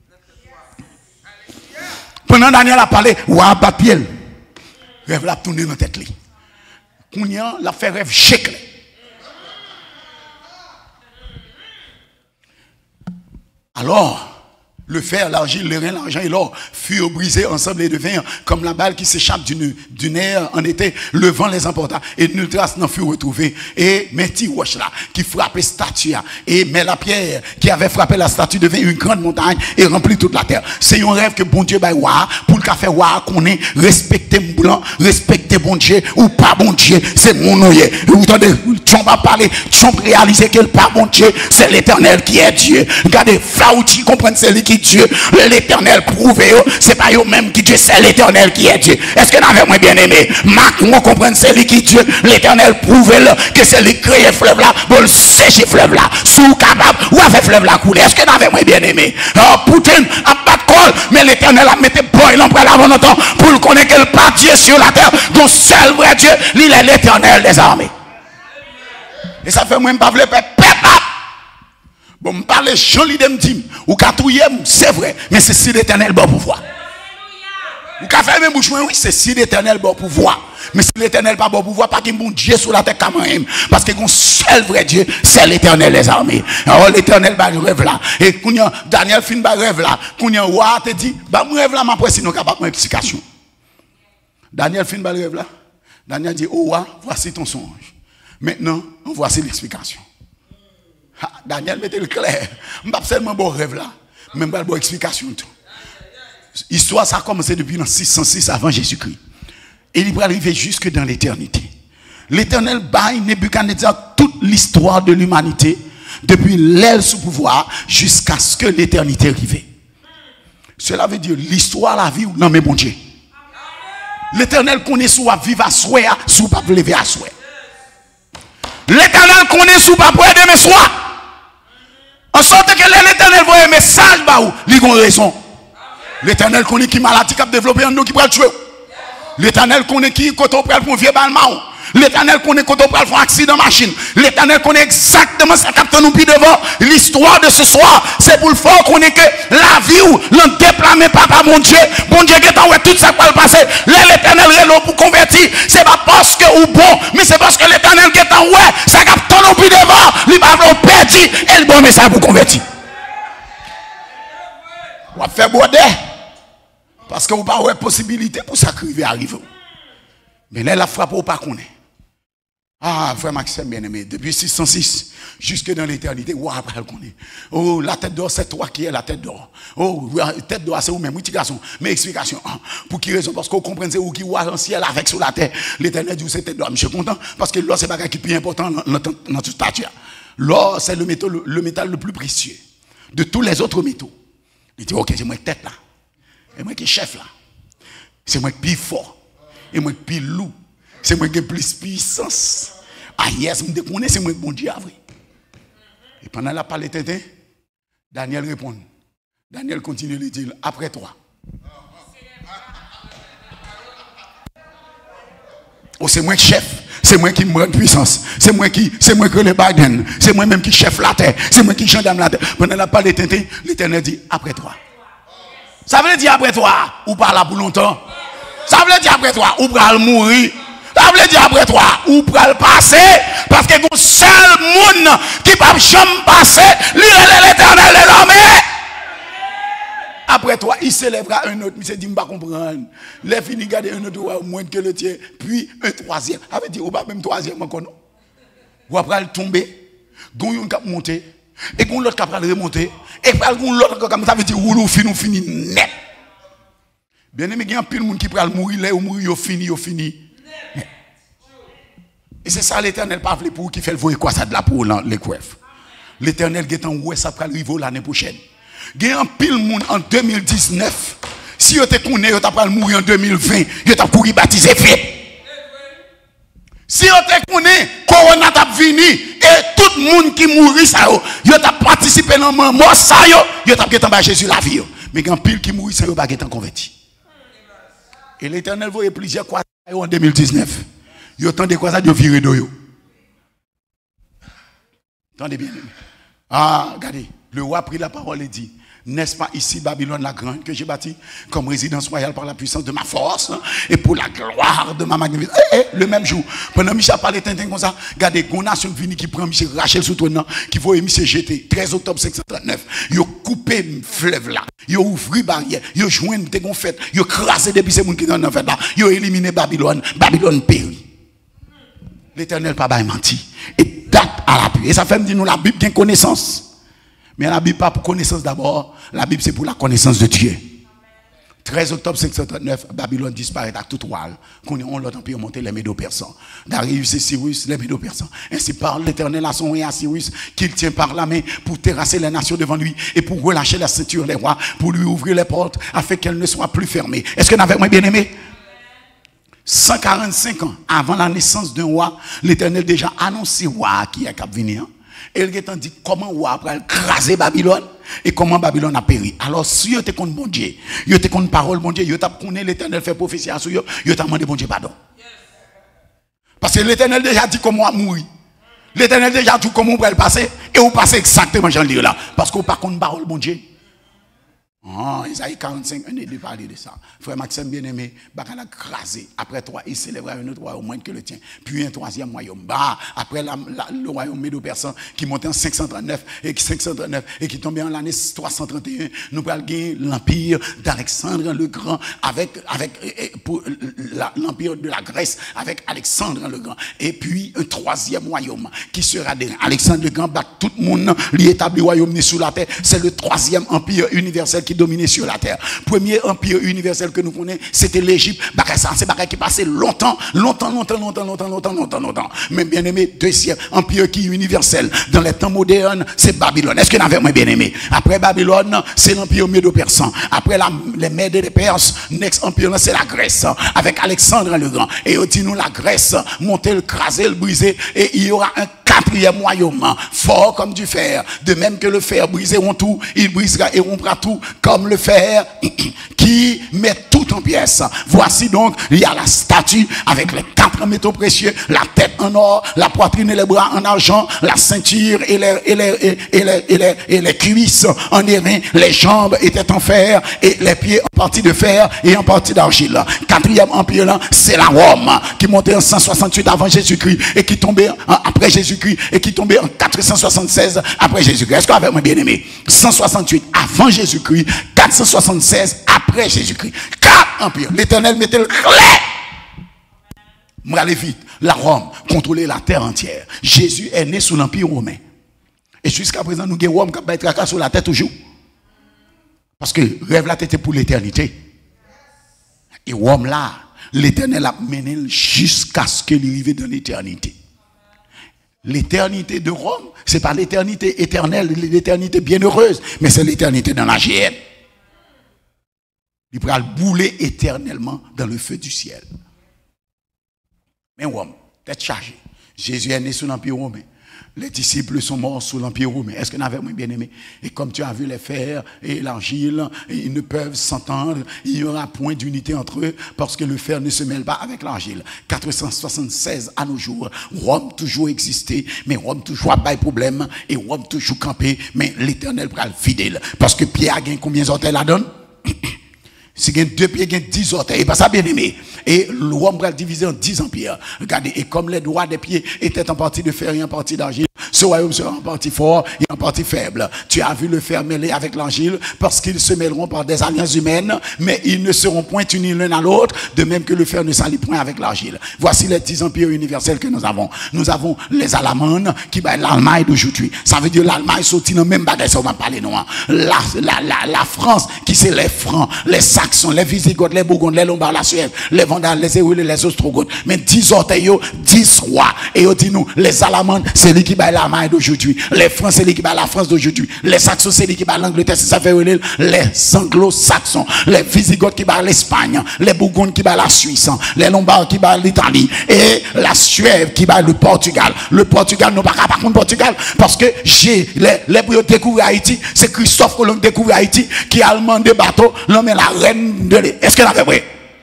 Pendant Daniel a parlé, ouah, papier. Rêve l'a tourné dans la tête. Kounia l'a fait rêve chèque. Alors, le fer, l'argile, le rein, l'argent et l'or furent brisés ensemble et devinrent comme la balle qui s'échappe d'une, d'une aire en été. Le vent les emporta et nulle trace n'en fut retrouvée. Et Métis Roche là, qui frappait statue, et mais la pierre qui avait frappé la statue devint une grande montagne et remplit toute la terre. C'est un rêve que bon Dieu va voir pour le café voir qu'on est respecté blanc, respecté bon Dieu ou pas bon Dieu, c'est mon nom. Vous entendez, tu vas parler, tu vas réaliser que le pas bon Dieu, c'est l'Éternel qui est Dieu. Regardez, Fauci comprendre c'est lui qui Dieu, l'Éternel prouve, c'est pas eux même qui Dieu, c'est l'Éternel qui est Dieu. Est-ce que nous avons bien aimé? Macron comprend c'est lui qui Dieu, l'Éternel prouve que c'est lui qui crée fleuve là, pour le sécher fleuve là, sous capable, ou a fait fleuve là couler. Est-ce que nous avons bien aimé? Alors, Poutine a pas de col, mais l'Éternel a mis boy l'emploi avant longtemps pour le connaître qu'elle pas Dieu sur la terre, dont seul vrai Dieu, il est l'Éternel des armées. Et ça fait moi pas vouloir faire pep. Bon, me parle Jean Lidem dit, ou katouye, c'est vrai, mais c'est si l'Éternel bon pouvoir. Ou ka faire même bouche, oui, c'est si l'Éternel bon pouvoir. Mais si l'Éternel pas bon pouvoir, pas qu'il bon Dieu sur la terre comme même. Parce que mon seul vrai Dieu, c'est l'Éternel des armées. Alors l'Éternel va rêve là. Et kounya Daniel fin ba rêve là. Kounya wa te dit, bah mon rêve là m'a presse sinon capable une explication. Daniel fin ba rêve là. Daniel dit, oh wa, voici ton songe. Maintenant, voici l'explication. Ah, Daniel mettez le clair. Je ne pas seulement bon rêve là, même pas bon explication. L'histoire, ça a commencé depuis six cent six avant Jésus-Christ. Et il va arriver jusque dans l'éternité. L'Éternel baille Nebuchadnezzar toute l'histoire de l'humanité, depuis l'aile sous pouvoir jusqu'à ce que l'éternité arrive. Cela veut dire l'histoire, la vie, non mais bon Dieu. L'Éternel connaît soit vivre à souhait, soit pas lever à souhait. L'Éternel connaît soit pas pour aider mes soins. En sorte que l'Éternel voit un message, il a raison. L'Éternel connaît qui maladie qui a développé en nous qui peut le tuer. L'Éternel connaît qui quand on prend pour vieux balmao. L'Éternel connaît quand on prend pour accident machine. L'Éternel connaît exactement ce qui nous devant. L'histoire de ce soir, c'est pour le faire qu'on est que la vie ou l'on déplame papa mon Dieu. Bon Dieu qui est en tout ça qui va passer. L'Éternel est là pour convertir. C'est pas parce que ou bon, mais c'est parce que l'Éternel qui est en ouais, ça qui nous plus devant. Il va nous perdre et le bon message pour convertir. On va faire border. Parce que vous n'avez pas de possibilité pour ça arriver à arriver. Mais là, la frappe au pas qu'on est. Ah, frère Maxime, bien aimé, depuis six cent six jusque dans l'éternité, ou après qu'on est. Oh, la tête d'or, c'est toi qui es la tête d'or. Oh, la tête d'or, c'est vous-même. Oui, garçon. Mais explication. Pour qui raison? Parce qu'on comprend c'est où qui voit dans le ciel avec sur la terre. L'éternel dit, c'est tête d'or. Je suis content parce que l'or, c'est pas qui est plus important dans notre statut. L'or, c'est le métal, le métal le plus précieux de tous les autres métaux. Il dit, ok, c'est moi qui tête là. Et moi qui chef là. C'est moi qui plus fort. Et moi qui plus loup. C'est moi qui ai plus puissance. Ah yes, je me déconne, c'est moi qui bon Dieu vrai. Et pendant la parole Tintin, Daniel répond. Daniel continue de dire, après toi. Oh, c'est moi qui chef. C'est moi qui me rend puissance. C'est moi qui, c'est moi qui le Biden. C'est moi même qui chef la terre. C'est moi qui gendarme la terre. Pendant la parole Tintin, l'Éternel dit, après toi. Ça veut dire après toi, ou pas là pour longtemps. Ça veut dire après toi, ou pas mourir. Ça veut dire après toi, ou pas le passer. Parce que le seul monde qui ne peut jamais passer, l'Éternel est l'armée. Après toi, il s'élèvera un autre. Il se dit, je ne comprends pas. Les fini garder un autre roi moins que le tien. Puis un troisième. Ça veut dire, ou pas même troisième encore non. Ou après il tomber. Gon yon cap monter. Et gon l'autre cap remonter. Et puis gon l'autre comme ça veut dire, ou fini, fini net. Bien aimé, il y a un pile monde qui peut mourir là ou mourir, il fini, il fini. Et c'est ça l'Éternel pas voulu pour qui fait le voyer quoi ça de la pour les couefs. L'Éternel qui est en ouais ça va arriver l'année prochaine. Il y a un pile monde en deux mille dix-neuf. Si vous te connaissez, vous allez mourir en deux mille vingt, vous allez courir baptiser fait. Si vous te connaissez, Corona t'a venu et tout le monde qui mourit ça, vous allez participer dans le mort ça, vous allez en Jésus la vie. Mais il y a un pile qui mourit ça, vous allez être converti. Et l'Éternel voyait plusieurs croisades en deux mille dix-neuf. Il y a tant de croisades de virer de yo. Attendez bien. Ah, regardez, le roi a pris la parole et dit, n'est-ce pas ici Babylone la grande que j'ai bâtie comme résidence royale par la puissance de ma force et pour la gloire de ma magnificence. Eh, eh, le même jour, pendant Michel parlait Tintin comme ça, regardez, une nation vini qui prend Michel Rachel sous toi, qui voit Michel jeter, treize octobre cinq cent trente-neuf, ils ont coupé le fleuve là, ils ont ouvert barrière, ils ont joint une fête, ils ont crasé depuis ces gens qui sont dans la fête là, ils ont éliminé Babylone, Babylone périt. L'Éternel pas bail menti. Et date à l'appui. Et ça fait me dire nous la Bible qui a connaissance. Mais la Bible pas pour connaissance d'abord. La Bible c'est pour la connaissance de Dieu. treize octobre cinq cent trente-neuf, Babylone disparaît à tout voile. Qu'on on l'autre empire monter les Médo-Persans. Darius et Cyrus, les Médo-Persans. Ainsi parle l'Éternel à son roi à Cyrus, qu'il tient par la main pour terrasser les nations devant lui et pour relâcher la ceinture des rois, pour lui ouvrir les portes afin qu'elles ne soient plus fermées. Est-ce que vous avez moi bien aimé? cent quarante-cinq ans avant la naissance d'un roi, l'Éternel déjà annoncé roi qui est cap venir. Et il a dit comment roi après craser Babylone et comment Babylone a péri. Alors si vous êtes contre bon Dieu, vous êtes contre parole bon Dieu, vous êtes contre l'Éternel fait prophétie à vous, vous êtes demandé bon Dieu pardon. Parce que l'Éternel déjà dit comment on mourir. L'Éternel déjà dit comment on va le passer et vous passez exactement j'en dire là parce que vous pas contre parole bon Dieu. Oh, Isaïe quarante-cinq, on est de parler de ça. Frère Maxime bien-aimé, Bakala crasé. Après toi, il s'élèvera un autre royaume moins que le tien. Puis un troisième royaume. Bah, après la, la, le royaume médo-persan qui montait en cinq cent trente-neuf et qui cinq cent trente-neuf et qui tombait en l'année trois cent trente et un, nous allons gagner l'empire d'Alexandre le Grand avec, avec pour l'empire de la Grèce avec Alexandre le Grand. Et puis un troisième royaume qui sera de Alexandre le Grand, bah, tout le monde l'établi royaume sous la terre. C'est le troisième empire universel qui dominait sur la terre. Premier empire universel que nous connaissons, c'était l'Égypte. C'est un qui passait longtemps, longtemps, longtemps, longtemps, longtemps, longtemps, longtemps, longtemps. Mais bien aimé, deuxième empire qui est universel dans les temps modernes, c'est Babylone. Est-ce que vous avez moins bien aimé? Après Babylone, c'est l'empire médo-persan. Après la, les Mèdes et les Perses, next empire, c'est la Grèce, avec Alexandre le Grand. Et on dit nous la Grèce, monter, le craser, le briser, et il y aura un quatrième royaume, fort comme du fer. De même que le fer briseront tout, il brisera et rompra tout comme le fer qui met tout en pièces. Voici donc, il y a la statue avec les quatre métaux précieux, la tête en or, la poitrine et les bras en argent, la ceinture et les, et les, et les, et les, et les, et les cuisses en airain, les jambes étaient en fer et les pieds en partie de fer et en partie d'argile. Quatrième empire là, c'est la Rome qui montait en cent soixante-huit avant Jésus-Christ et qui tombait après Jésus-Christ et qui tombait en quatre cent soixante-seize après Jésus-Christ. Est-ce que vous avez bien aimé? cent soixante-huit avant Jésus-Christ, quatre cent soixante-seize après Jésus-Christ. Quatre empires. L'Éternel mettait le clair. M'allez vite. La Rome contrôlait la terre entière. Jésus est né sous l'empire romain. Et jusqu'à présent, nous avons Rome qui va être sur la tête toujours. Parce que rêve la tête pour l'éternité. Et Rome là, l'Éternel a mené jusqu'à ce qu'il arrive dans l'éternité. L'éternité de Rome, ce n'est pas l'éternité éternelle, l'éternité bienheureuse, mais c'est l'éternité dans la G N. Il pourra le bouler éternellement dans le feu du ciel. Mais Rome, tête chargée. Jésus est né sous l'Empire romain. Les disciples sont morts sous l'Empire romain. Est-ce que nous avons bien aimé? Et comme tu as vu les fers et l'Angile, ils ne peuvent s'entendre. Il n'y aura point d'unité entre eux parce que le fer ne se mêle pas avec l'Angile. quatre cent soixante-seize à nos jours, Rome toujours existé, mais Rome toujours a pas de problème et Rome toujours campé, mais l'Éternel prend le fidèle. Parce que Pierre a gagné combien d'orteils la donne? Si il y a deux pieds, il y a dix orteils. Et pas ça bien aimé. Et Rome va le diviser en dix empires. Regardez, et comme les doigts des pieds étaient en partie de fer et en partie d'argile, ce royaume sera en partie fort et en partie faible. Tu as vu le fer mêlé avec l'Angile parce qu'ils se mêleront par des alliances humaines, mais ils ne seront point unis l'un à l'autre, de même que le fer ne s'allie point avec l'Angile. Voici les dix empires universels que nous avons. Nous avons les Allemands qui battent l'Allemagne d'aujourd'hui. Ça veut dire l'Allemagne sortit dans le même bagage, ça on va parler non. La, la, la, la France qui c'est les Francs, les Saxons, les Visigoths, les Bourgondes, les Lombards, la Suède, les Vandales, les Érules, les Ostrogoths. Mais dix orteils, dix rois. Et on dit nous, les Allemands, c'est lui qui bat l'Allemagne d'aujourd'hui. Les Français, c'est lui qui bat la France d'aujourd'hui. Les Saxons, c'est lui qui bat l'Angleterre, c'est ça fait les Anglo-Saxons. Les Visigoths qui bat l'Espagne. Les Bourgondes qui bat la Suisse. Les Lombards qui bat l'Italie. Et la Suède qui bat le Portugal. Le Portugal, nous pas par contre Portugal. Parce que j'ai, les, les pour découvrir Haïti, c'est Christophe Colomb découvert Haïti qui a demandé bateau, l'homme est la reine de l'Est. Est-ce que c'est vrai?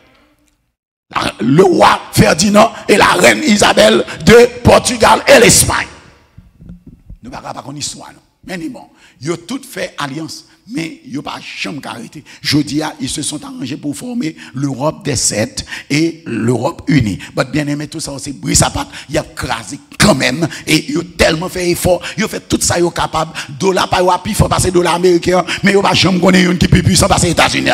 Le roi Ferdinand et la reine Isabelle de Portugal et l'Espagne. Nous ne parlons pas qu'on histoire, non. Mais bon, ils ont tous fait alliance, mais ils n'ont pas jamais arrêté. Je dis, ils se sont arrangés pour former l'Europe des sept et l'Europe unie. Mais bien aimé, tout ça, c'est brisé sa patte, il a crasé quand même, et ils ont tellement fait effort, ils ont fait tout ça, ils sont capables. Dollar par wapi, il faut passer dollar américain, mais ils n'ont pas jamais connu une qui est plus puissant passer aux États-Unis.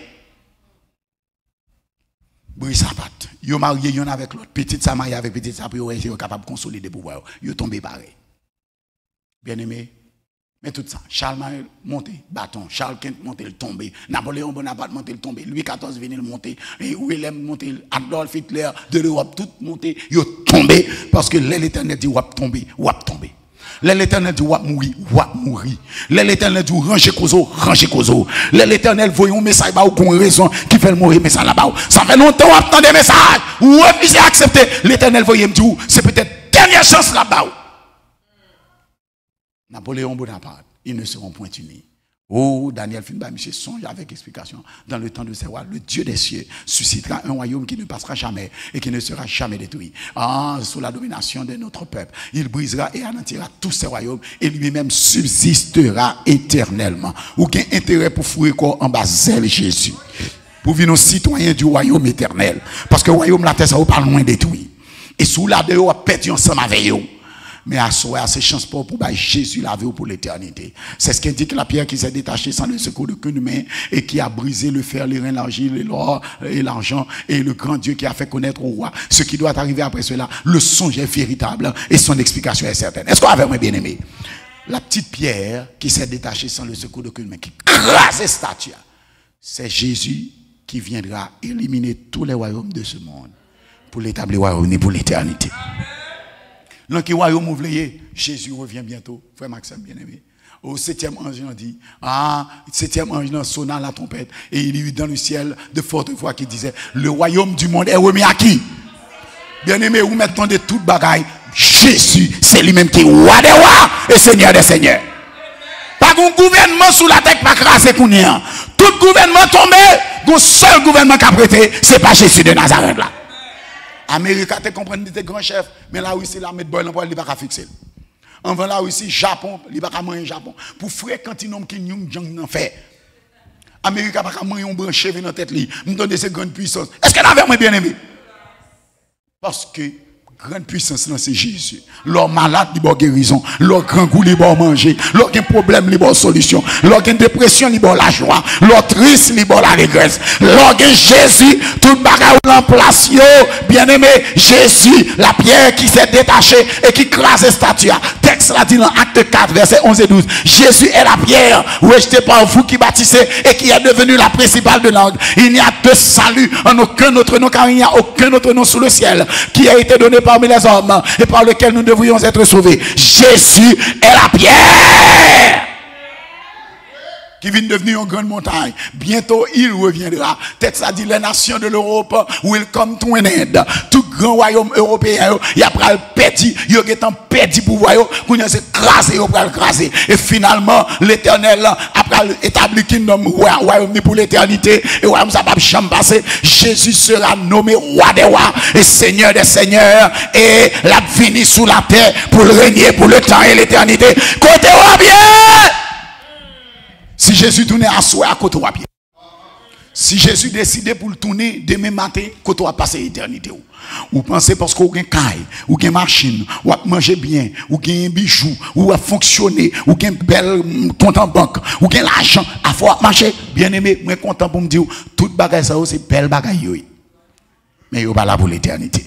Brisé sa patte. Ils ont marié l'un avec l'autre. Petite sa mariée avec petite sa, puis ils sont capables de consolider le pouvoir. Ils sont tombés pareil. Bien aimé, mais tout ça, Charles Marie monté, bâton, Charles Quint monté, le tombé, Napoléon Bonaparte monté, le tombé, Louis quatorze venu le monter, et Willem monté, Adolf Hitler de l'Europe, tout monté, ils ont tombé, parce que l'Éternel dit, wap tomber, wap tomber. L'Éternel dit, wap mourir, wap mourir. L'Éternel dit, ranger kozo, ranger kozo. L'Éternel voyons un message, bah, ou qu'on raison, qui fait le mourir, mais ça là-bas. Ça fait longtemps, on attend des messages, ou refusez accepter. L'Éternel voyait me dire, c'est peut-être dernière chance là-bas. Napoléon Bonaparte, ils ne seront point unis. Oh, Daniel Finba, monsieur, songe avec explication. Dans le temps de ces rois, le Dieu des cieux suscitera un royaume qui ne passera jamais et qui ne sera jamais détruit. Ah, sous la domination de notre peuple, il brisera et anéantira tous ces royaumes et lui-même subsistera éternellement. Aucun intérêt pour fouiller quoi en bas zèle Jésus. Pour vivre nos citoyens du royaume éternel. Parce que le royaume, la terre, ça va pas loin détruit. Et sous la de a perdu ensemble avec eux. Mais à soi, c'est chance pour pour Jésus la vie pour l'éternité. C'est ce qu'indique la pierre qui s'est détachée sans le secours d'aucune main et qui a brisé le fer, les reins, l'argile, l'or et l'argent et le grand Dieu qui a fait connaître au roi ce qui doit arriver après cela. Le songe est véritable et son explication est certaine. Est-ce qu'on avait moi bien aimé? La petite pierre qui s'est détachée sans le secours d'aucune main, qui crase statue, c'est Jésus qui viendra éliminer tous les royaumes de ce monde pour l'établir royaume pour l'éternité. Dans qui royaume ouvrier, Jésus revient bientôt. Frère Maxime, bien aimé. Au septième ange, il dit, ah, septième ange, sonna la trompette. Et il y eut dans le ciel de fortes voix qui disaient, le royaume du monde est remis à qui? Bien aimé, vous mettez de toute bagaille. Jésus, c'est lui-même qui est roi des rois et seigneur des seigneurs. Pas un gouvernement sous la tête, pas crasé qu'on y a. Tout gouvernement tombé, le seul gouvernement qui a prêté, c'est pas Jésus de Nazareth là. Amérique, tu comprends, des grands chefs, mais là aussi, la mettre boy, il ne va pas fixer. Enfin, là aussi, Japon, il ne va pas manger Japon. Pour fréquenter un homme qui n'a fait. Amérique, il ne va pas manger un branché dans la tête, il me donne ces grandes puissances. Est-ce qu'elle avait bien aimé? Parce que grande puissance, c'est Jésus. Leur malade, il va guérison. Leur grand goût, il va manger. Leur problème, il va solution. Leur dépression, il va la joie. Leur triste, il va la régresse. Leur Jésus, tout bagarre en place, bien aimé, Jésus, la pierre qui s'est détachée et qui crase la statue. Texte là dit dans acte quatre, verset onze et douze. Jésus est la pierre rejetée par vous qui bâtissez et qui est devenue la principale de l'angle. Il n'y a de salut en aucun autre nom, car il n'y a aucun autre nom sous le ciel qui a été donné parmi les hommes et par lequel nous devrions être sauvés. Jésus est la pierre. qui vient devenir une grande montagne. Bientôt, il reviendra. Texte a dit, les nations de l'Europe will come to an end. Tout grand royaume européen, il y a pris le perdu, il y a perdu pouvoir, qu'on a crasé, il a crasé. Et finalement, l'Éternel a établi kingdom royaume pour l'éternité. Et royaume ça va jamais passer. Jésus sera nommé roi des rois et seigneur des seigneurs. Et la fini sous la terre pour le régner pour le temps et l'éternité. Côté roi bien! Si Jésus tournait à soi, à côté à pied. Si Jésus décidait pour le tourner demain matin, côté à passer l'éternité. Ou pensez parce qu'on a un caille, ou une machine, ou à manger bien, ou un bijou, ou à fonctionner, ou un bel compte en banque, ou un l'argent, à fois marcher. Bien aimé, moi content pour me dire, toute bagaille ça, c'est belle bagaille. Mais il n'est pas là pour l'éternité.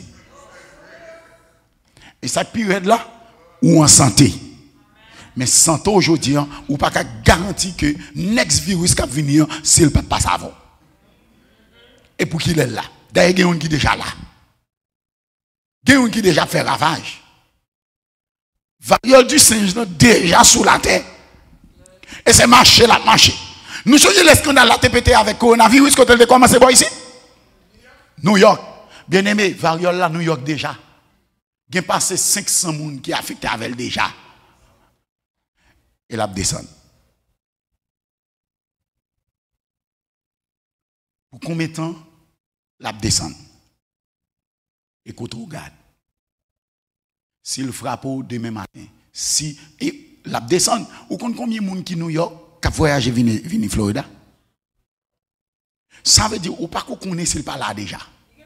Et cette période là, ou en santé. Mais santé aujourd'hui, ou pas qu'à garantir que next virus qui va venir, c'est le pas passer avant. Et pour qu'il est là. D'ailleurs, il y a un qui est déjà là. Il y a un qui déjà fait ravage. Variole du singe déjà sous la terre. Et c'est marché là, marché. Nous sommes les scandales là, T P T avec coronavirus quand elle a commencé à ici. New York. Bien aimé, variole là, New York déjà. Il y a passé cinq cents personnes qui sont affectées avec elle déjà. Et la descend. Pour combien de temps la descend? Écoute, regarde. S'il frappe demain matin, si et la descend, ou combien de monde qui New York qui voyagé vini vini Florida? Ça veut dire ou pas qu'on connaît s'il pas là déjà.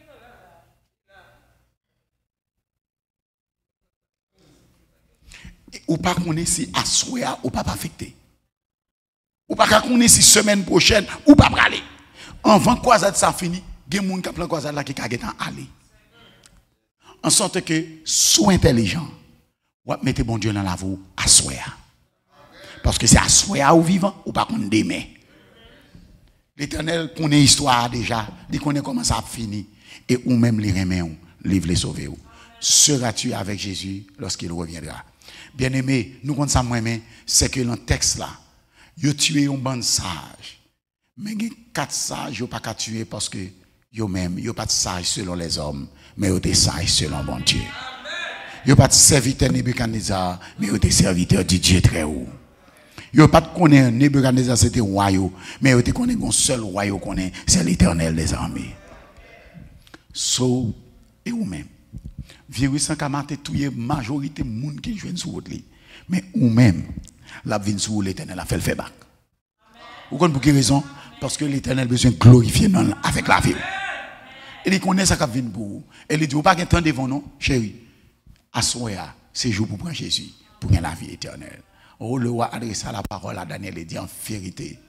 Ou pas connaît si à soir ou pas affecté. Ou pas connaît si semaine prochaine ou pas aller. Avant croisade ça fini, il y a des gens qui plan croisade là qui ka aller. En sorte que sois intelligent. Ou mettez bon Dieu dans la vie à soir. Parce que c'est à soir ou vivant ou pas qu'on demain. L'Éternel connaît l'histoire déjà, il connaît comment ça a fini et ou même les remet ou livre les sauver. Seras-tu avec Jésus lorsqu'il reviendra? Bien-aimé, nous comptons ça moi-même, c'est que dans le texte là, il a tué un bon sage. Mais il y a quatre sages, il n'y a pas qu'à tuer parce que il même, il n'y a pas de sage selon les hommes, mais il y a des sages selon bon Dieu. Il n'y a pas de serviteur Nebuchadnezzar, mais il y a des serviteurs du Dieu très haut. Il n'y a pas de connaître Nebuchadnezzar, c'était royaume, mais il y a connaître un seul royaume connaît, c'est l'Éternel des armées. So, et ou même. Virus sans kamate touye majorité moun qui joue sur votre lit. Mais ou même la vin sur l'Éternel a fait le fait back. Vous comprenez pour quelle raison? Parce que l'Éternel a besoin de glorifier avec la vie. Et il connaît ça qu'a vin pour vous. Et il dit ou pas qu'un temps devant nous, chérie. Assoya, c'est jour pour prendre Jésus pour gagner la vie éternelle. Oh le roi adresse la parole à Daniel et dit en vérité.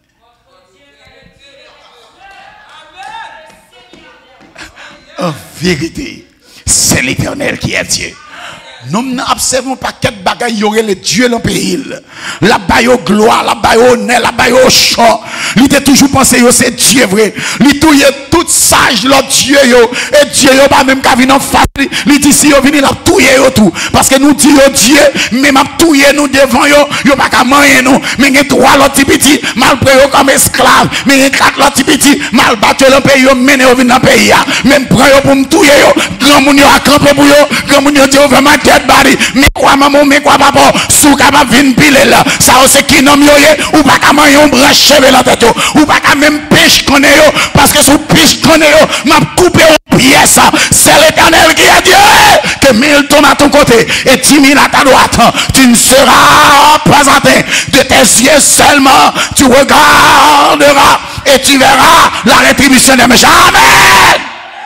En vérité. C'est l'Éternel qui est Dieu. Nous n'observons pas quel bagage y aurait le Dieu dans le pays. La baille gloire, la baille honneur, la baille chant. Il était toujours pensé que c'est Dieu vrai. Il touille tout sage l'autre Dieu yo. Et Dieu yo pas même qu'à venir en face. Il dit si yo vini la touiller yo tout. Parce que nous disons Dieu, même à touiller nous devant yo, yo pas qu'à manger nous. Mais il trois l'autre petit mal pris comme esclave. Mais il quatre l'autre petit mal battu le pays yo mené au dans le pays. Même prend yo pour me touiller yo. Grand moun yo a campé pour yo. Grand moun yo dit vraiment dead body. Mais quoi maman, mais quoi papa, sous capable vinn pile là. Ça c'est qui nomme yo ou pas qu'à manger un branche cheveux la tête yo. Ou pas qu'à même pêche connaît yo parce que sous pêche connaît yo, m'a coupé en pièces. C'est l'Éternel qui a dit que mille tombent à ton côté et dix mille à ta droite. Tu ne seras présenté de tes yeux seulement. Tu regarderas et tu verras la rétribution des méchants. Amen.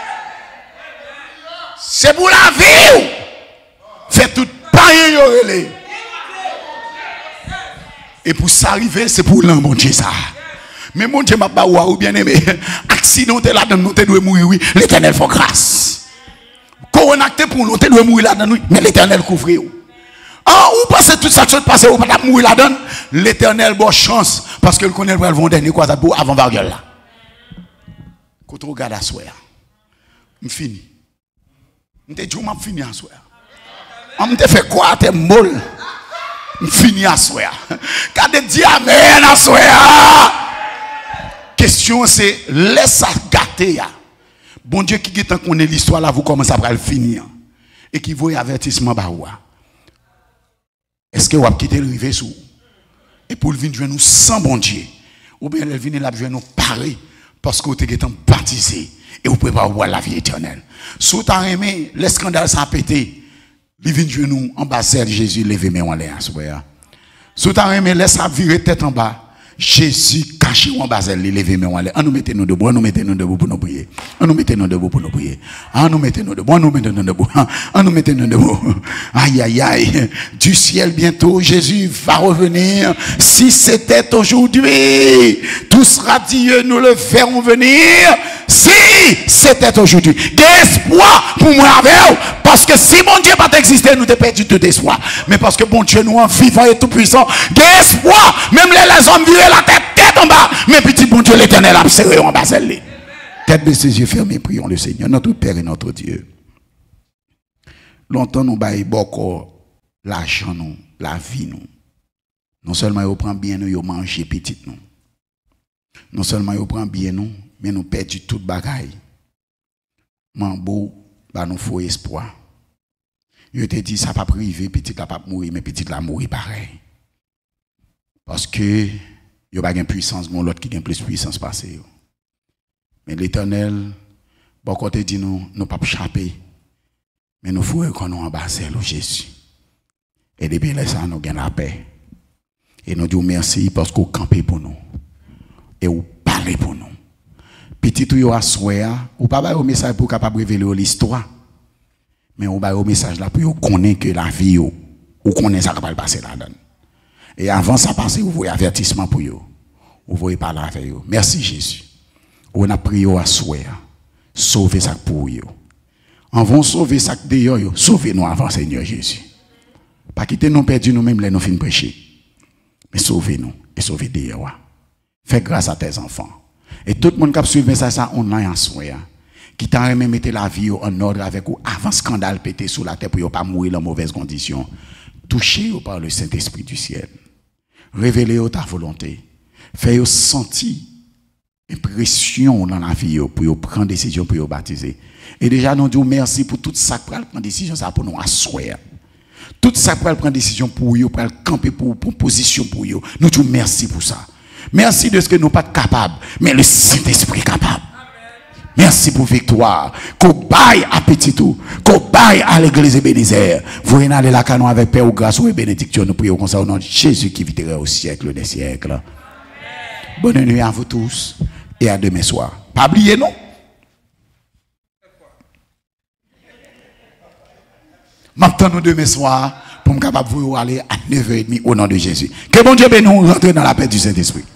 C'est pour la vie. Faites tout pareil. Et pour s'arriver, c'est pour l'un, mon Dieu, ça. Mais mon Dieu m'a pas ou bien aimé. Accident là dans nous, tu dois mourir, oui. L'Éternel fait grâce. Corona pour nous, tu dois mourir là dans nous, mais l'Éternel couvre. Ah, ou pensez tout ça qui se passe, ou pas mourir là dedans. L'Éternel bonne chance parce que le connaît le vont dernier quoi ça pour avant variole là. Quand on regarde à soir. Je fini. Je te dis m'a fini à soir. On me fait quoi t'es molle. fini à soi. Quand tu dis amen à soi. Question c'est laisse ça gâter. Bon Dieu qui est en connaît l'histoire là, vous commencez à le finir. Et qui voit avertissement bah ouais. Est-ce que vous avez quitté le rivet sous? Et pour venir jouer nous sans bon Dieu. Ou bien elle vient là jouer nous pareil parce que vous êtes baptisé et vous pouvez pas voir la vie éternelle. Si vous avez aimé, les scandales sont pétés. Il vient jouer nous en bas de Jésus, levez mes en l'air. Si vous avez aimé, laisse ça virer tête en bas. Jésus caché en bas de lever mes en l'air. On nous mettez nous debout, on nous mettez nous debout pour nous prier. On nous mettez nous debout pour nous prier. On nous mettez nous debout, on nous mettez nous debout. On nous mettez nous debout. Aïe aïe aïe. Du ciel bientôt, Jésus va revenir. Si c'était aujourd'hui, tout sera Dieu, nous le ferons venir. Si c'était aujourd'hui. D'espoir pour moi avec vous. Parce que si mon Dieu n'a pas existé, nous avons perdu tout espoir. Mais parce que bon Dieu nous en vivant et tout puissant, d'espoir, même les, les hommes vivent la tête, tête en bas. Mais petit bon Dieu l'éternel a serré en bas. Tête de ses yeux fermés, prions le Seigneur, notre Père et notre Dieu. Longtemps nous baillons beaucoup l'argent, nous, la vie, nous. Non seulement nous prenons bien nous, nous mangeons petit nous. Non seulement nous prenons bien nous, mais nous perdons toute bagaille. Mambo, bah nous faut espoir. Je te dis, ça va pas priver, petit la pas mourir, mais petit la mourir pareil. Parce que il n'y a pas de puissance, mais l'autre qui a plus de puissance passée. Mais l'Éternel, bon côté dit nous, nous pas échapper, mais nous faut qu'on nous embrasse au Jésus. Et depuis là, ça nous gagne la paix. Et nous disons merci parce que vous campez pour nous. Et vous parlez pour nous. Petit tout yo assoya, ou pas ba au message pour capable révéler l'histoire. Mais on ba au message là pour connaître que la vie ou connaît ça va passer là-dedans. Et avant ça passer, vous voyez avertissement pour yo. Vous voyez parler avec yo. Merci Jésus. On a prié à assoya. Sauver ça pour yo. Avant sauver ça d'ailleurs yo, sauvez-nous avant Seigneur Jésus. Pas quitter nous perdu nous-mêmes les nous fin prêcher. Mais sauvez-nous et sauvez d'ailleurs. Fais grâce à tes enfants. Et tout le monde qui a suivi ça, ça online en soi, qui t'a remis mettre la vie en ordre avec vous avant scandale pété sous la terre pour ne pas mourir dans mauvaises conditions. Touchez par le Saint-Esprit du ciel. Révélez ta volonté. Faites sentir une pression dans la vie pour prendre décision pour vous baptiser. Et déjà, nous disons merci pour tout ça pour prendre décision ça pour nous asseoir. Tout ça pour prendre décision pour vous, pour camper pour pour position pour vous. Nous disons merci pour ça. Merci de ce que nous ne sommes pas capables, mais le Saint-Esprit est capable. Merci pour victoire. Qu'on baille à petit tout. Qu'on baille à l'église Ebenezer. Vous venez aller là canon avec Père ou grâce ou bénédiction. Nous prions comme ça au nom de Jésus qui vivra au siècle des siècles. Bonne nuit à vous tous et à demain soir. Pas oublier non. Maintenant nous demain soir pour me capable vous aller à neuf heures trente au nom de Jésus. Que bon Dieu bénisse nous rentrer dans la paix du Saint-Esprit.